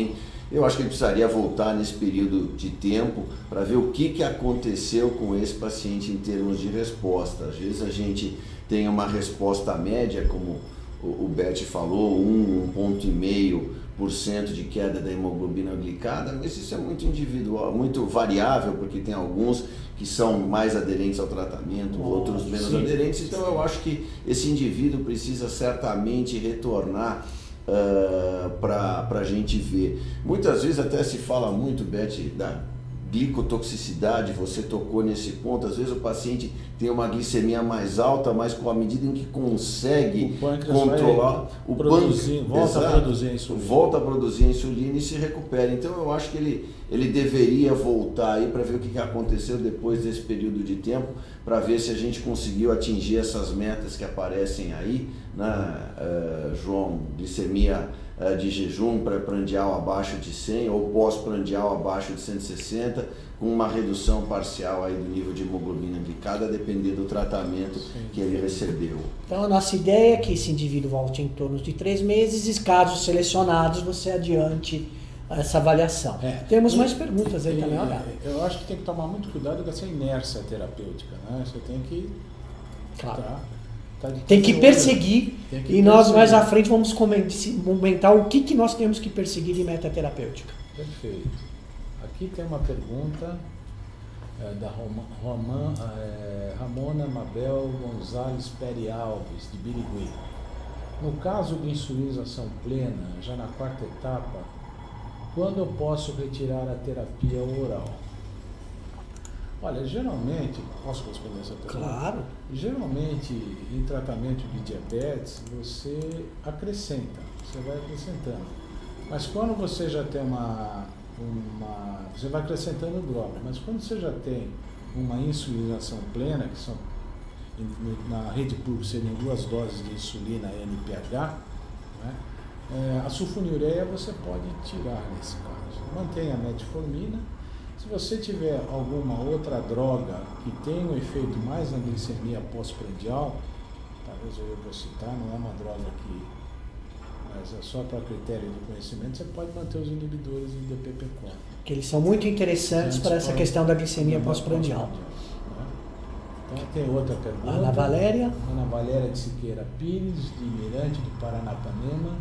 Eu acho que ele precisaria voltar nesse período de tempo para ver o que, que aconteceu com esse paciente em termos de resposta. Às vezes a gente tem uma resposta média, como o Bert falou, um, um ponto e meio por cento de queda da hemoglobina glicada, mas isso é muito individual, muito variável, porque tem alguns que são mais aderentes ao tratamento, oh, outros menos sim. aderentes. Então eu acho que esse indivíduo precisa certamente retornar uh, para a gente ver. Muitas vezes até se fala muito, Beth, da glicotoxicidade, você tocou nesse ponto. Às vezes o paciente tem uma glicemia mais alta, mas com a medida em que consegue o controlar o pâncreas, volta exato, a produzir a insulina. Volta a produzir a insulina e se recupera. Então eu acho que ele, ele deveria voltar aí para ver o que aconteceu depois desse período de tempo, para ver se a gente conseguiu atingir essas metas que aparecem aí, né, uh, João? Glicemia de jejum pré-prandial abaixo de cem ou pós-prandial abaixo de cento e sessenta, com uma redução parcial aí do nível de hemoglobina glicada, a depender do tratamento Sim. que ele recebeu. Então a nossa ideia é que esse indivíduo volte em torno de três meses e, casos selecionados, você adiante essa avaliação. É. Temos mais perguntas aí e, também, olha. Eu acho que tem que tomar muito cuidado com essa inércia terapêutica, né? Você tem que... Claro. Tá, tá tem que perseguir tem que e nós perseguir. mais à frente vamos comentar o que, que nós temos que perseguir de meta terapêutica. Perfeito. Aqui tem uma pergunta é, da Roma, Roma, é, Ramona Mabel Gonzalez Peri Alves, de Birigui. No caso de insulinização plena, já na quarta etapa, quando eu posso retirar a terapia oral? Olha, geralmente, posso responder essa pergunta? Claro. Geralmente, em tratamento de diabetes, você acrescenta, você vai acrescentando. Mas quando você já tem uma, uma você vai acrescentando droga, mas quando você já tem uma insulinização plena, que são, na rede pública seriam duas doses de insulina N P H, né? É, a sulfonilureia você pode tirar nesse caso. Mantenha a metformina. Se você tiver alguma outra droga que tenha um efeito mais na glicemia pós-prandial, talvez eu vou citar, não é uma droga que, mas é só para critério de conhecimento, você pode manter os inibidores em D P P quatro. Que eles são muito interessantes para essa questão da glicemia pós-prandial. Né? Então tem outra pergunta. Ana Valéria. Ana Valéria de Siqueira Pires, de Mirante do Paranapanema.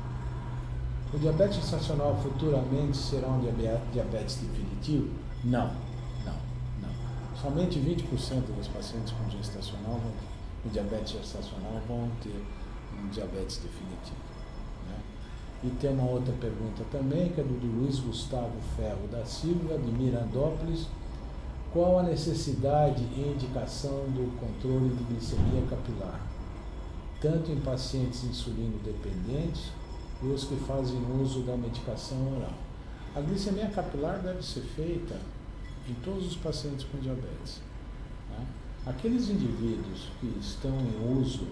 O diabetes gestacional futuramente será um diabetes definitivo? Não, não, não. Somente vinte por cento dos pacientes com gestacional, com diabetes gestacional, vão ter um diabetes definitivo. Né? E tem uma outra pergunta também, que é do Luiz Gustavo Ferro da Silva, de Mirandópolis. Qual a necessidade e indicação do controle de glicemia capilar, tanto em pacientes insulino dependentes e os que fazem uso da medicação oral? A glicemia capilar deve ser feita em todos os pacientes com diabetes. Né? Aqueles indivíduos que estão em uso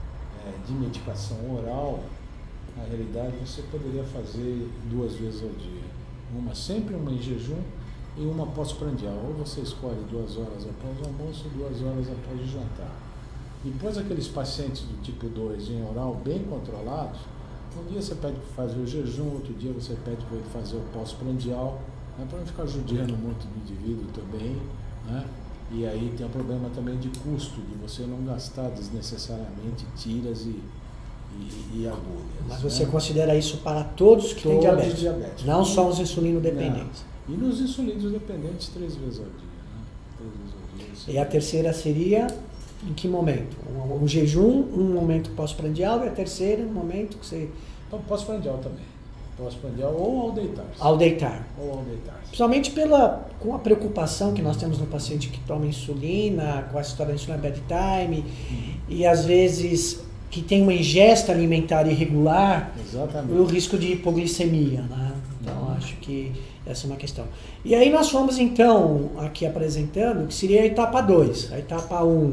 é, de medicação oral, na realidade você poderia fazer duas vezes ao dia. Uma sempre uma em jejum e uma pós-prandial. Ou você escolhe duas horas após o almoço e duas horas após o jantar. Depois aqueles pacientes do tipo dois em oral bem controlados, um dia você pede para fazer o jejum, outro dia você pede para ele fazer o pós-prandial, né, para não ficar judiando muito do indivíduo também, né? E aí tem um problema também de custo, de você não gastar desnecessariamente tiras e, e, e agulhas. Mas né? você considera isso para todos que todos têm diabetes, diabetes, não só os insulino dependentes? Não. E nos insulinos dependentes três vezes ao dia. Né? Três vezes ao dia. E a terceira seria... Em que momento? Um, um jejum, um momento pós-prandial, e a terceira, um momento que você... Então, pós-prandial também. Pós-prandial ou ao deitar-se. Ao deitar. Ou ao deitar-se. Principalmente pela, com a preocupação que nós temos no paciente que toma insulina, com a história da insulina bedtime, uhum. e às vezes que tem uma ingesta alimentar irregular, exatamente, o risco de hipoglicemia, né? Então, uhum. acho que essa é uma questão. E aí nós fomos, então, aqui apresentando, que seria a etapa dois. A etapa um...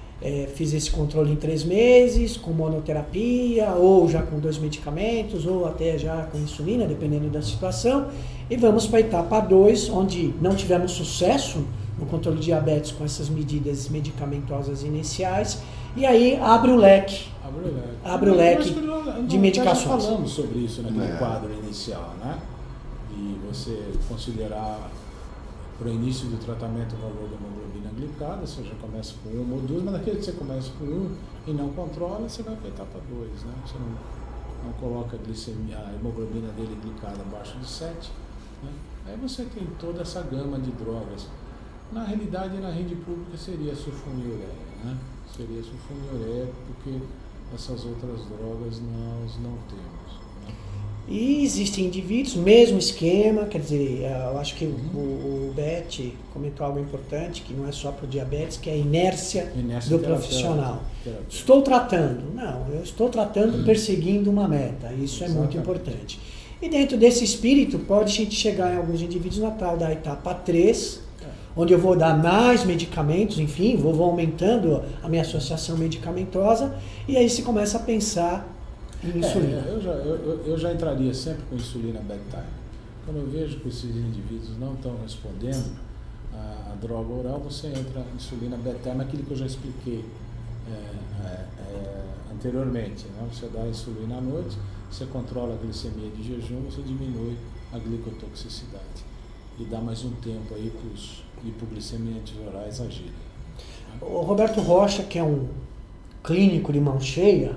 É, fiz esse controle em três meses, com monoterapia, ou já com dois medicamentos, ou até já com insulina, dependendo da situação. E vamos para a etapa dois, onde não tivemos sucesso no controle de diabetes com essas medidas medicamentosas iniciais. E aí abre o leque, abre o leque, abre o leque nós, de medicações. Nós já falamos sobre isso naquele é. quadro inicial, né? e você considerar para o início do tratamento o valor da hemoglobina glicada, você já começa com um ou duas, mas naquele que você começa com um e não controla, você vai para a etapa dois, né? Você não, não coloca a, glicemia, a hemoglobina dele glicada abaixo de sete, né? Aí você tem toda essa gama de drogas. Na realidade, na rede pública seria a sulfonilureia, né? Seria a sulfonilureia, porque essas outras drogas nós não temos. Né? E existem indivíduos, mesmo esquema, quer dizer, eu acho que o, o Beth comentou algo importante, que não é só para o diabetes, que é a inércia, inércia do profissional. Terapia. Estou tratando. Não, eu estou tratando uhum. perseguindo uma meta. Isso Exatamente. É muito importante. E dentro desse espírito, pode a gente chegar em alguns indivíduos na tal da etapa três, onde eu vou dar mais medicamentos, enfim, vou, vou aumentando a minha associação medicamentosa, e aí se começa a pensar em insulina. É, eu, já, eu, eu já entraria sempre com insulina bedtime. Quando eu vejo que esses indivíduos não estão respondendo a, a droga oral, você entra em insulina bedtime, aquilo que eu já expliquei é, é, é, anteriormente. Né? Você dá a insulina à noite, você controla a glicemia de jejum, você diminui a glicotoxicidade e dá mais um tempo aí para os hipoglicemiantes orais agirem. O Roberto Rocha, que é um clínico de mão cheia,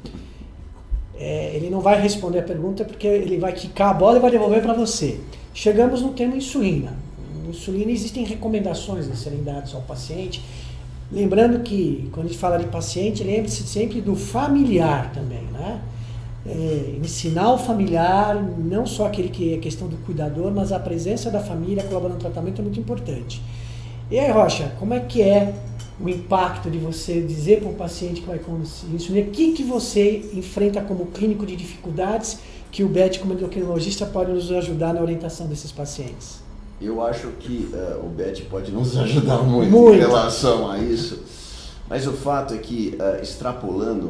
é, ele não vai responder a pergunta porque ele vai quicar a bola e vai devolver para você. Chegamos no tema insulina. Insulina, existem recomendações a serem dadas ao paciente. Lembrando que, quando a gente fala de paciente, lembre-se sempre do familiar também, né? É, ensinar o familiar, não só aquele que é questão do cuidador, mas a presença da família colaborando no tratamento é muito importante. E aí, Rocha, como é que é o impacto de você dizer para um paciente que vai consumir insulina, o que, que você enfrenta como clínico de dificuldades que o Beth, como endocrinologista, pode nos ajudar na orientação desses pacientes? Eu acho que uh, o Beth pode nos ajudar muito, muito em relação a isso, mas o fato é que, uh, extrapolando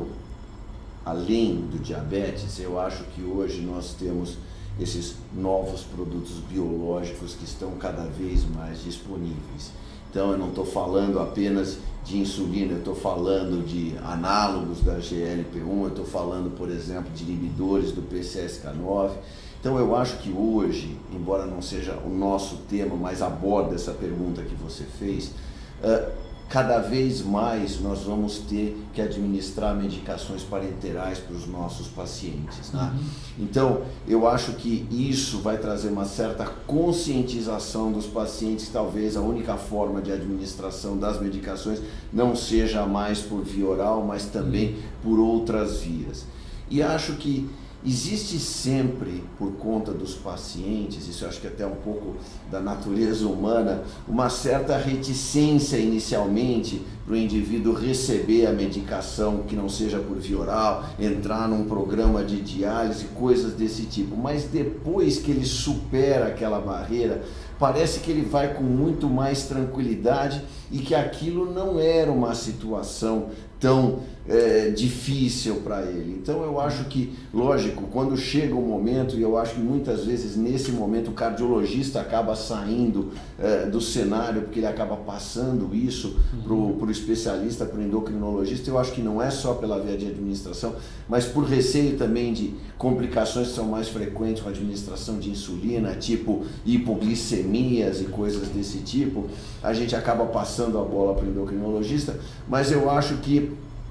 além do diabetes, eu acho que hoje nós temos esses novos produtos biológicos que estão cada vez mais disponíveis. Então eu não estou falando apenas de insulina, eu estou falando de análogos da G L P um, eu estou falando, por exemplo, de inibidores do P C S K nove. Então eu acho que hoje, embora não seja o nosso tema, mas aborda essa pergunta que você fez, uh, cada vez mais nós vamos ter que administrar medicações parenterais para os nossos pacientes, né? Uhum. Então, eu acho que isso vai trazer uma certa conscientização dos pacientes, que talvez a única forma de administração das medicações não seja mais por via oral, mas também por outras vias. E acho que existe sempre, por conta dos pacientes, isso eu acho que até um pouco da natureza humana, uma certa reticência inicialmente para o indivíduo receber a medicação que não seja por via oral, entrar num programa de diálise, coisas desse tipo. Mas depois que ele supera aquela barreira, parece que ele vai com muito mais tranquilidade e que aquilo não era uma situação tão é, difícil para ele. Então eu acho que, lógico, quando chega o momento, e eu acho que muitas vezes nesse momento o cardiologista acaba saindo é, do cenário, porque ele acaba passando isso para o especialista, para o endocrinologista, eu acho que não é só pela via de administração, mas por receio também de complicações que são mais frequentes com a administração de insulina, tipo hipoglicemias e coisas desse tipo, a gente acaba passando a bola para o endocrinologista, mas eu acho que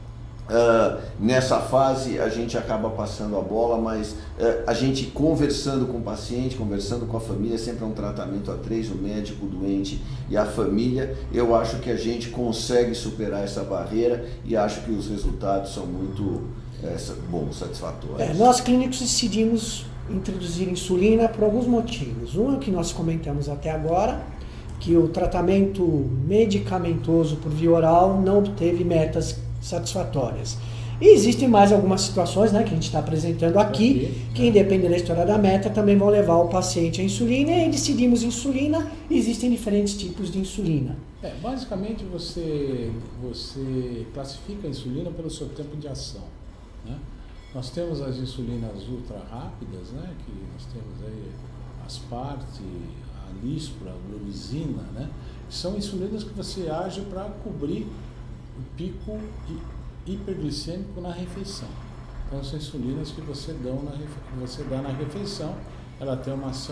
Uh, nessa fase a gente acaba passando a bola, mas uh, a gente conversando com o paciente, conversando com a família, sempre é um tratamento a três, o médico, o doente e a família. Eu acho que a gente consegue superar essa barreira e acho que os resultados são muito é, bons, satisfatórios. É, nós clínicos decidimos introduzir insulina por alguns motivos. Um é o que nós comentamos até agora, que o tratamento medicamentoso por via oral não teve metas satisfatórias. E existem mais algumas situações, né, que a gente está apresentando aqui, aqui que, independente da história da meta, também vão levar o paciente à insulina, e aí decidimos insulina, e existem diferentes tipos de insulina. É, basicamente você, você classifica a insulina pelo seu tempo de ação, né? Nós temos as insulinas ultra rápidas, né, que nós temos aí Aspart, a Lispro, a Glumizina, né, que são insulinas que você age para cobrir o pico hiperglicêmico na refeição. Então são insulinas que você dá na, você dá na refeição, ela tem uma ação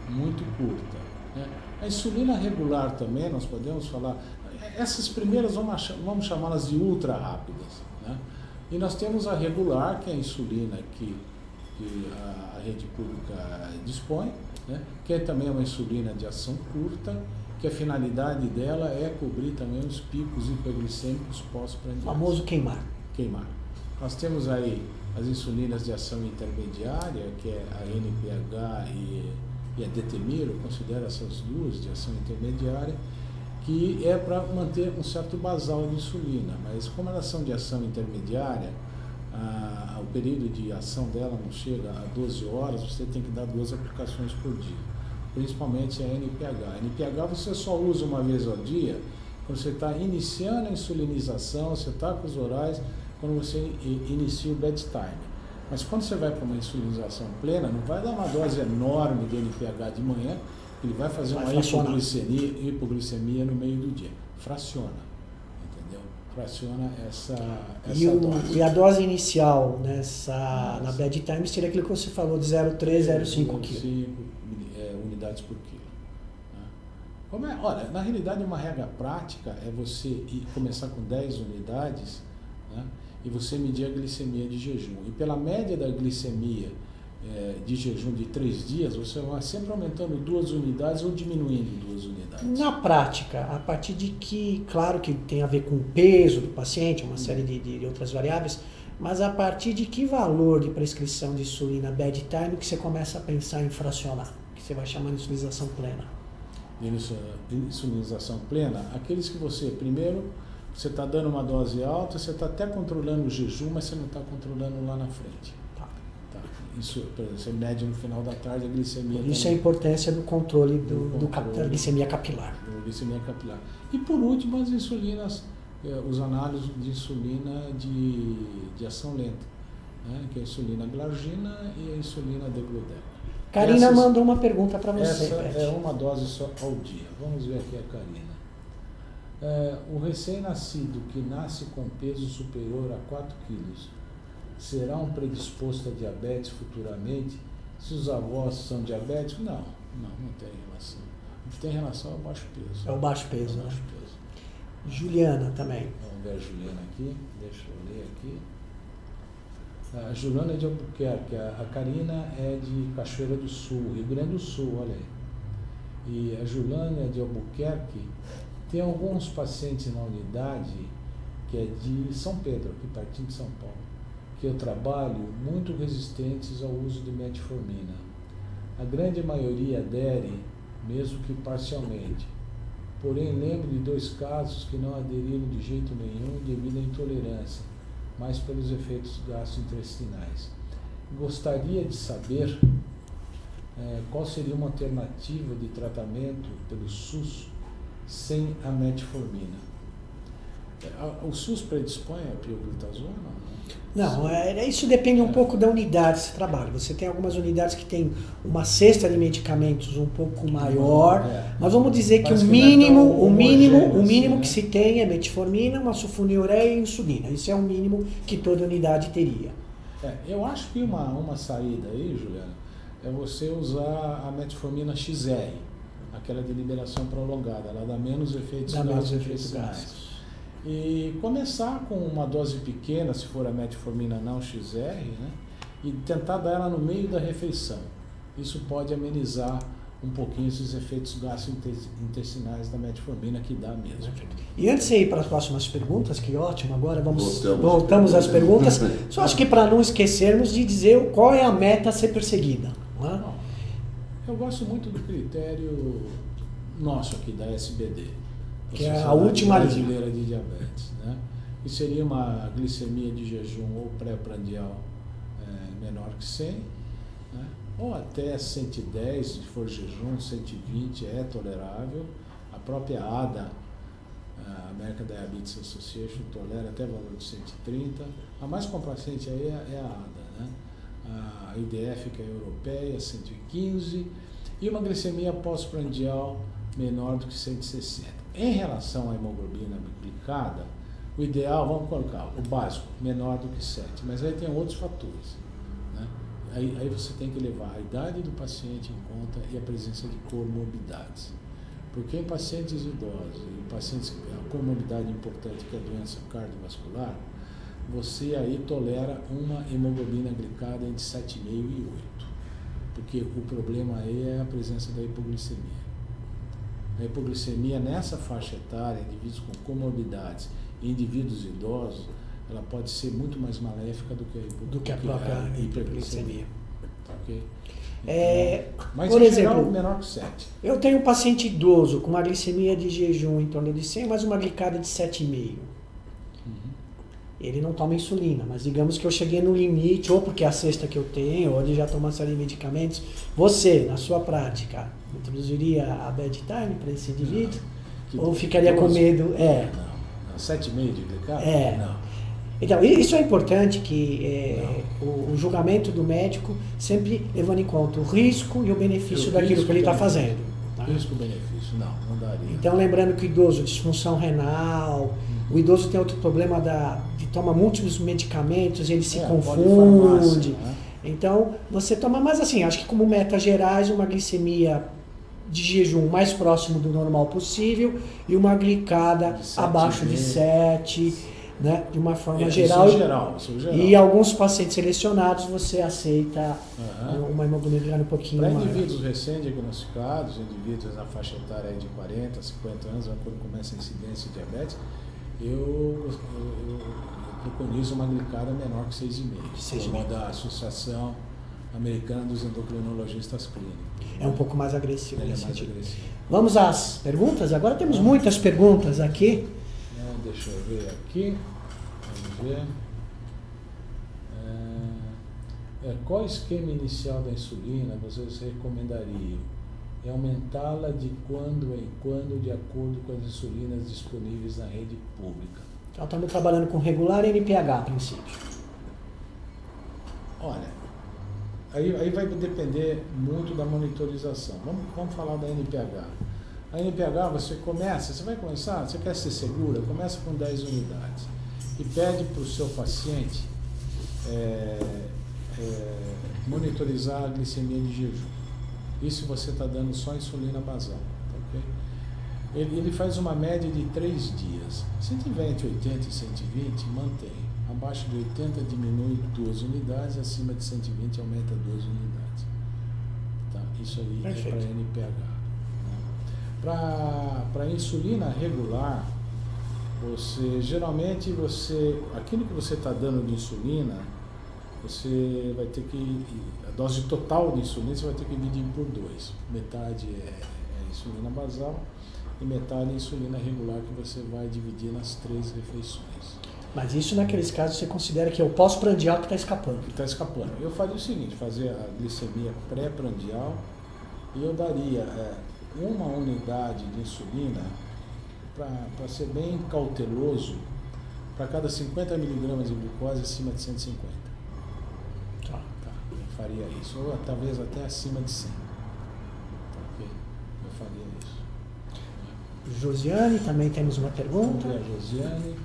muito curta. Né? A insulina regular também, nós podemos falar, essas primeiras vamos, vamos chamá-las de ultra rápidas. Né? E nós temos a regular, que é a insulina que, que a, a rede pública dispõe, né? Que é também uma insulina de ação curta, que a finalidade dela é cobrir também os picos hiperglicêmicos pós-prandiais. Famoso queimar. Queimar. Nós temos aí as insulinas de ação intermediária, que é a N P H e, e a Detemir, eu considero essas duas de ação intermediária, que é para manter um certo basal de insulina, mas como elas são de ação intermediária, a, a, o período de ação dela não chega a doze horas, você tem que dar duas aplicações por dia, principalmente a N P H. A N P H você só usa uma vez ao dia, quando você está iniciando a insulinização, você está com os orais, quando você inicia o bedtime. Mas quando você vai para uma insulinização plena, não vai dar uma dose enorme de N P H de manhã, ele vai fazer vai uma hipoglicemia, hipoglicemia no meio do dia. Fraciona, entendeu? Fraciona essa, essa e o, dose. E a dose inicial nessa, na bedtime seria aquilo que você falou de zero vírgula três, zero vírgula cinco quilos. É, unidades por quilo. Né? Como é, olha, na realidade uma regra prática é você ir, começar com dez unidades, né? E você medir a glicemia de jejum. E pela média da glicemia é, de jejum de três dias, você vai sempre aumentando duas unidades ou diminuindo duas unidades. Na prática, a partir de que, claro que tem a ver com o peso do paciente, uma série de, de outras variáveis, mas a partir de que valor de prescrição de insulina bedtime que você começa a pensar em fracionar, que você vai chamar de insulinização plena? Insulinização plena, aqueles que você, primeiro, você está dando uma dose alta, você está até controlando o jejum, mas você não está controlando lá na frente. Tá. Tá. Isso, por exemplo, você mede no final da tarde a glicemia. Por isso também. é a importância do controle, do, do do controle da glicemia capilar. Do glicemia capilar. E por último, as insulinas, eh, os análises de insulina de, de ação lenta, né? Que é a insulina glargina e a insulina degludec. Karina Essas, mandou uma pergunta para você. Essa Pet. é uma dose só ao dia. Vamos ver aqui a Karina. É, o recém-nascido que nasce com peso superior a quatro quilos será um predisposto a diabetes futuramente? Se os avós são diabéticos? Não, não, não tem relação. O que tem relação é o baixo peso. É o baixo peso, é o baixo né? peso. Juliana também. Vamos ver a Juliana aqui, deixa eu ler aqui. A Juliana é de Albuquerque, a, a Karina é de Cachoeira do Sul, Rio Grande do Sul, olha aí. E a Juliana é de Albuquerque. Tem alguns pacientes na unidade, que é de São Pedro, aqui pertinho de São Paulo, que eu trabalho, muito resistentes ao uso de metformina. A grande maioria adere, mesmo que parcialmente. Porém, lembro de dois casos que não aderiram de jeito nenhum devido à intolerância, mas pelos efeitos gastrointestinais. Gostaria de saber é, qual seria uma alternativa de tratamento pelo SUS sem a metformina. O SUS predispõe a pioglitazona? Não, é, isso depende um é. pouco da unidade que você trabalha. Você tem algumas unidades que tem uma cesta de medicamentos um pouco maior, é. mas vamos dizer que Parece o mínimo, que o mínimo, o mínimo assim, que né? se tem é metformina, uma sulfonilureia e insulina. Isso é o mínimo que toda unidade teria. É, eu acho que uma, uma saída aí, Juliana, é você usar a metformina X R, aquela de liberação prolongada, ela dá menos efeitos gastrointestinais. E começar com uma dose pequena, se for a metformina não X R, né? E tentar dar ela no meio da refeição. Isso pode amenizar um pouquinho esses efeitos gastrointestinais da metformina que dá mesmo. E antes de ir para as próximas perguntas, que ótimo, agora vamos, voltamos, voltamos às perguntas. Só acho que para não esquecermos de dizer qual é a meta a ser perseguida. Não é? Não. Eu gosto muito do critério nosso aqui, da S B D. Que é a última brasileira de diabetes, né? Que seria uma glicemia de jejum ou pré-prandial é, menor que cem, né? Ou até cento e dez, se for jejum, cento e vinte é tolerável. A própria A D A, a American Diabetes Association, tolera até valor de cento e trinta. A mais complacente aí é a A D A, né? A I D F, que é europeia, cento e quinze, e uma glicemia pós-prandial menor do que cento e sessenta. Em relação à hemoglobina glicada, o ideal, vamos colocar o básico, menor do que sete, mas aí tem outros fatores, né? aí, aí você tem que levar a idade do paciente em conta e a presença de comorbidades. Porque em pacientes idosos, em pacientes com a comorbidade importante, que é a doença cardiovascular, você aí tolera uma hemoglobina glicada entre sete vírgula cinco e oito. Porque o problema aí é a presença da hipoglicemia. A hipoglicemia nessa faixa etária, indivíduos com comorbidades e indivíduos idosos, ela pode ser muito mais maléfica do que a, hipo, do que a própria a hiperglicemia. Okay? Então, é, mas por em exemplo, geral, menor que sete. Eu tenho um paciente idoso com uma glicemia de jejum em torno de cem, mas uma glicada de sete vírgula cinco. Uhum. Ele não toma insulina, mas digamos que eu cheguei no limite, ou porque é a cesta que eu tenho, ou ele já toma uma série de medicamentos. Você, na sua prática, introduziria a bedtime para esse indivíduo? Não, ou ficaria idoso, com medo? É. Não, sete vírgula cinco de glicada? É. Não. Então, isso é importante, que é, o, o julgamento do médico sempre levando em conta o risco e o benefício o daquilo risco, que ele está fazendo. Tá? Risco-benefício, não, não daria. Então, lembrando que o idoso, disfunção renal, uhum. o idoso tem outro problema da, de toma múltiplos medicamentos, ele se é, confunde. Né? Então, você toma, mas assim, acho que como metas gerais, uma glicemia de jejum mais próximo do normal possível e uma glicada de abaixo de sete. Né? De uma forma é, geral, isso é geral, isso é geral. E alguns pacientes selecionados você aceita uhum. uma hemoglobina um pouquinho maior. Para indivíduos recém-diagnosticados, indivíduos na faixa etária de quarenta, cinquenta anos, quando começa a incidência de diabetes, eu, eu, eu, eu preconizo uma glicada menor que seis vírgula cinco, como a da Associação Americana dos Endocrinologistas Clínicos. É um pouco mais agressivo. Ele é mais agressivo. Vamos às perguntas? Agora temos Vamos. muitas perguntas aqui. Deixa eu ver aqui. Vamos ver. É, é, qual o esquema inicial da insulina vocês recomendariam? É aumentá-la de quando em quando, de acordo com as insulinas disponíveis na rede pública? Então, estamos trabalhando com regular e N P H, a princípio. Olha, aí, aí vai depender muito da monitorização. Vamos, vamos falar da N P H. A N P H, você começa, você vai começar, você quer ser segura, começa com dez unidades e pede para o seu paciente é, é, monitorizar a glicemia de jejum. Isso você está dando só insulina basal, ok? Ele, ele faz uma média de três dias. Se tiver entre oitenta e cento e vinte, mantém. Abaixo de oitenta diminui duas unidades, acima de cento e vinte aumenta duas unidades. Tá? Isso aí Perfeito. É para N P H. Para insulina regular, você geralmente você aquilo que você está dando de insulina, você vai ter que a dose total de insulina você vai ter que dividir por dois. Metade é, é insulina basal e metade é insulina regular que você vai dividir nas três refeições. Mas isso naqueles casos você considera que é o pós-prandial que está escapando? Que está escapando. Eu faria o seguinte, fazer a glicemia pré-prandial e eu daria é, uma unidade de insulina, para ser bem cauteloso, para cada cinquenta miligramas de glicose acima de cento e cinquenta. Tá. Tá. Eu faria isso, ou talvez até acima de cem. Tá, ok? Eu faria isso. Josiane, também temos uma pergunta. Vamos ver a Josiane.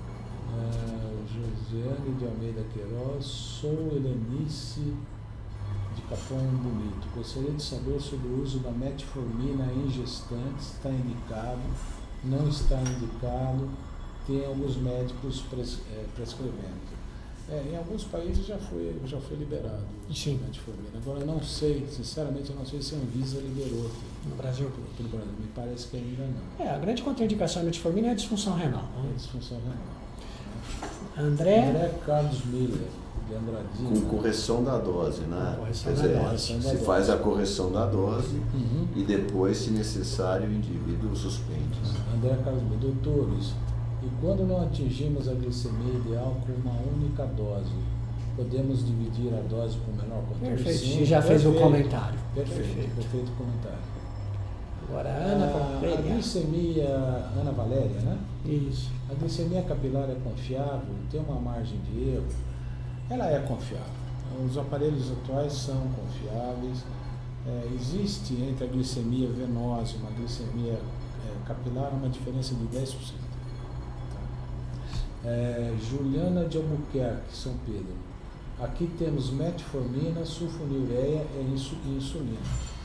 Uh, Josiane de Almeida Queiroz, sou Helenice de Capão Bonito. Gostaria de saber sobre o uso da metformina em gestantes. Está indicado? Não está indicado? Tem alguns médicos pres, é, prescrevendo. É, em alguns países já foi, já foi liberado Sim. a metformina. Agora eu não sei, sinceramente eu não sei se a Anvisa liberou aqui. No Brasil? No Brasil, me parece que ainda não. É, a grande contraindicação da metformina é a disfunção renal. Né? É a disfunção renal. André? André Carlos Miller. Com correção da dose, né? Correção Quer da dizer, dose. se dose. faz a correção da dose uhum. e depois, se necessário, o indivíduo suspende. André Carlos Miller, doutores, e quando não atingimos a glicemia ideal com uma única dose, podemos dividir a dose com menor quantidade? Perfeito, Sim, você já perfeito, fez o comentário. Perfeito, perfeito, perfeito comentário. Agora, Ana a, a glicemia, Ana Valéria, né? Isso. A glicemia capilar é confiável? Tem uma margem de erro? Ela é confiável. Os aparelhos atuais são confiáveis. É, existe entre a glicemia venosa e uma glicemia é, capilar uma diferença de dez por cento. Tá? É, Juliana de Albuquerque, São Pedro. Aqui temos metformina, sulfonilureia e insu, insulina.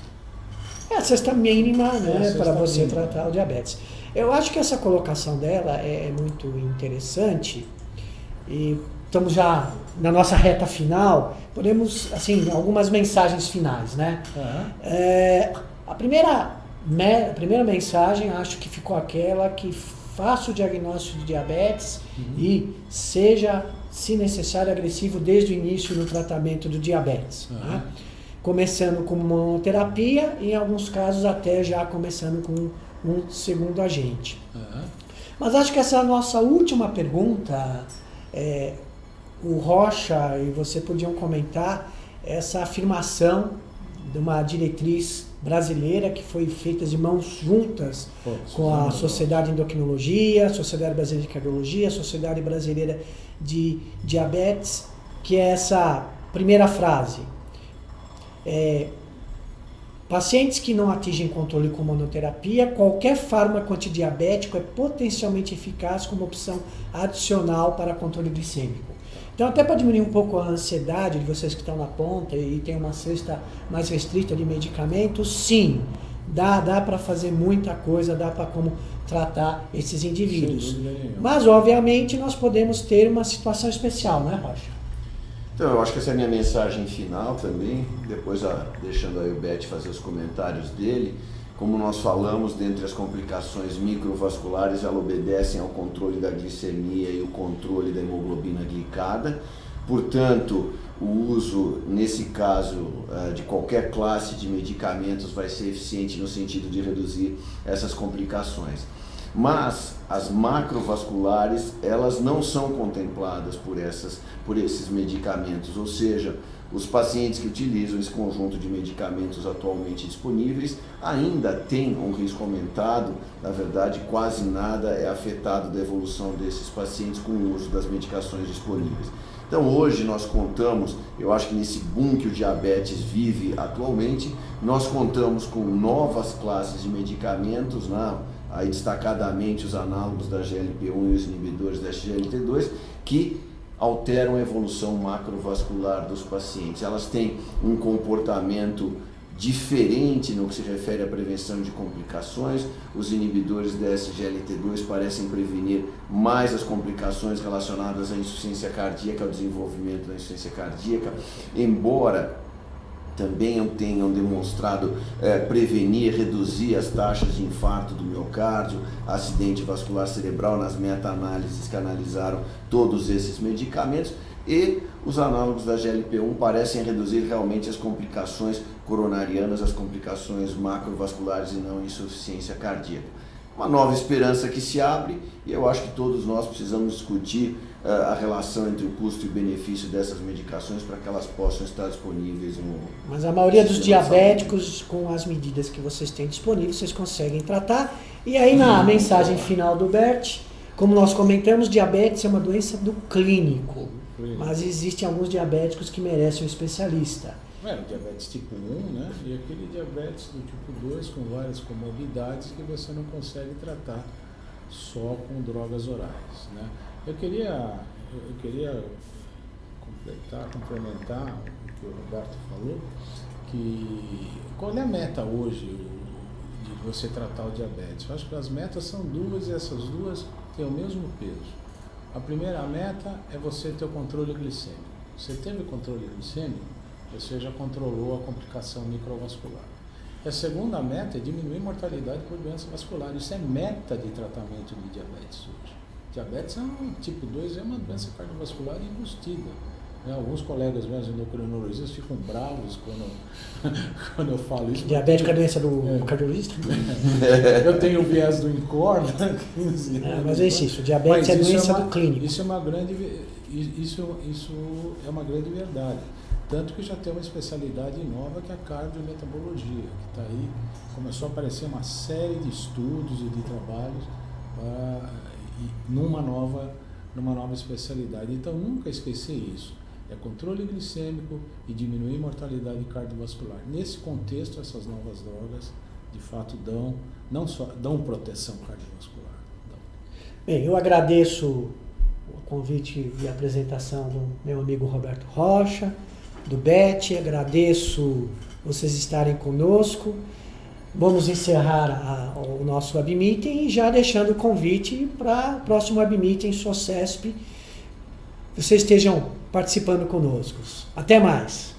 É a cesta mínima, né, é para você mínima. tratar o diabetes. Eu acho que essa colocação dela é, é muito interessante e estamos já na nossa reta final. Podemos, assim, algumas mensagens finais, né? Uhum. É, a, primeira, me, a primeira mensagem, acho que ficou aquela que faça o diagnóstico de diabetes uhum. e seja, se necessário, agressivo desde o início no tratamento do diabetes. Uhum. Né? Começando com monoterapia e, em alguns casos, até já começando com um segundo agente. Uhum. Mas acho que essa é a nossa última pergunta. É, o Rocha e você podiam comentar essa afirmação de uma diretriz brasileira que foi feita de mãos juntas Pô, com a Sociedade de Endocrinologia, a Sociedade Brasileira de Cardiologia, a Sociedade Brasileira de Diabetes, que é essa primeira frase. É, pacientes que não atingem controle com monoterapia, qualquer fármaco antidiabético é potencialmente eficaz como opção adicional para controle glicêmico. Então, até para diminuir um pouco a ansiedade de vocês que estão na ponta e tem uma cesta mais restrita de medicamentos, sim, dá, dá para fazer muita coisa, dá para como tratar esses indivíduos. Mas, obviamente, nós podemos ter uma situação especial, né, Rocha? Então, eu acho que essa é a minha mensagem final também, depois a, deixando aí o Beth fazer os comentários dele. Como nós falamos, dentre as complicações microvasculares, elas obedecem ao controle da glicemia e o controle da hemoglobina glicada. Portanto, o uso, nesse caso, de qualquer classe de medicamentos vai ser eficiente no sentido de reduzir essas complicações. Mas as macrovasculares, elas não são contempladas por, essas, por esses medicamentos, ou seja, os pacientes que utilizam esse conjunto de medicamentos atualmente disponíveis ainda têm um risco aumentado, na verdade quase nada é afetado da evolução desses pacientes com o uso das medicações disponíveis. Então hoje nós contamos, eu acho que nesse boom que o diabetes vive atualmente, nós contamos com novas classes de medicamentos, né? Aí destacadamente os análogos da G L P um e os inibidores da G L T dois, que alteram a evolução macrovascular dos pacientes. Elas têm um comportamento diferente no que se refere à prevenção de complicações. Os inibidores da S G L T dois parecem prevenir mais as complicações relacionadas à insuficiência cardíaca, ao desenvolvimento da insuficiência cardíaca, embora também tenham demonstrado é, prevenir, reduzir as taxas de infarto do miocárdio, acidente vascular cerebral nas meta-análises que analisaram todos esses medicamentos, e os análogos da G L P um parecem reduzir realmente as complicações coronarianas, as complicações macrovasculares e não insuficiência cardíaca. Uma nova esperança que se abre, e eu acho que todos nós precisamos discutir uh, a relação entre o custo e o benefício dessas medicações para que elas possam estar disponíveis no... Mas a maioria dos diabéticos, com as medidas que vocês têm disponíveis, vocês conseguem tratar. E aí na mensagem final do Bert, como nós comentamos, diabetes é uma doença do clínico, mas existem alguns diabéticos que merecem um especialista. É, o diabetes tipo um, né? E aquele diabetes do tipo dois com várias comorbidades que você não consegue tratar só com drogas orais, né? Eu queria, eu queria completar, complementar o que o Roberto falou, que qual é a meta hoje de você tratar o diabetes? Eu acho que as metas são duas e essas duas têm o mesmo peso. A primeira meta é você ter o controle glicêmico. Você teve o controle glicêmico, você já controlou a complicação microvascular. E a segunda meta é diminuir a mortalidade por doença vascular. Isso é meta de tratamento de diabetes hoje. Diabetes é um tipo dois, é uma doença cardiovascular embustida. Alguns colegas meus endocrinologistas ficam bravos quando, quando eu falo isso. Diabético é a doença do é. cardiologista? Eu tenho o viés do INCOR, né? É, mas é isso, diabetes mas é doença é uma, do clínico. Isso é uma grande, isso, isso é uma grande verdade. Tanto que já tem uma especialidade nova que é a cardiometabologia, que está aí, começou a aparecer uma série de estudos e de trabalhos uh, e numa, nova, numa nova especialidade. Então nunca esquecer isso. É controle glicêmico e diminuir a mortalidade cardiovascular. Nesse contexto, essas novas drogas, de fato, dão, não só, dão proteção cardiovascular. Dão. Bem, eu agradeço o convite e a apresentação do meu amigo Roberto Rocha, do Bet. Agradeço vocês estarem conosco. Vamos encerrar a, o nosso Web Meeting e já deixando o convite para o próximo Web Meeting SOCESP. Vocês estejam participando conosco. Até mais!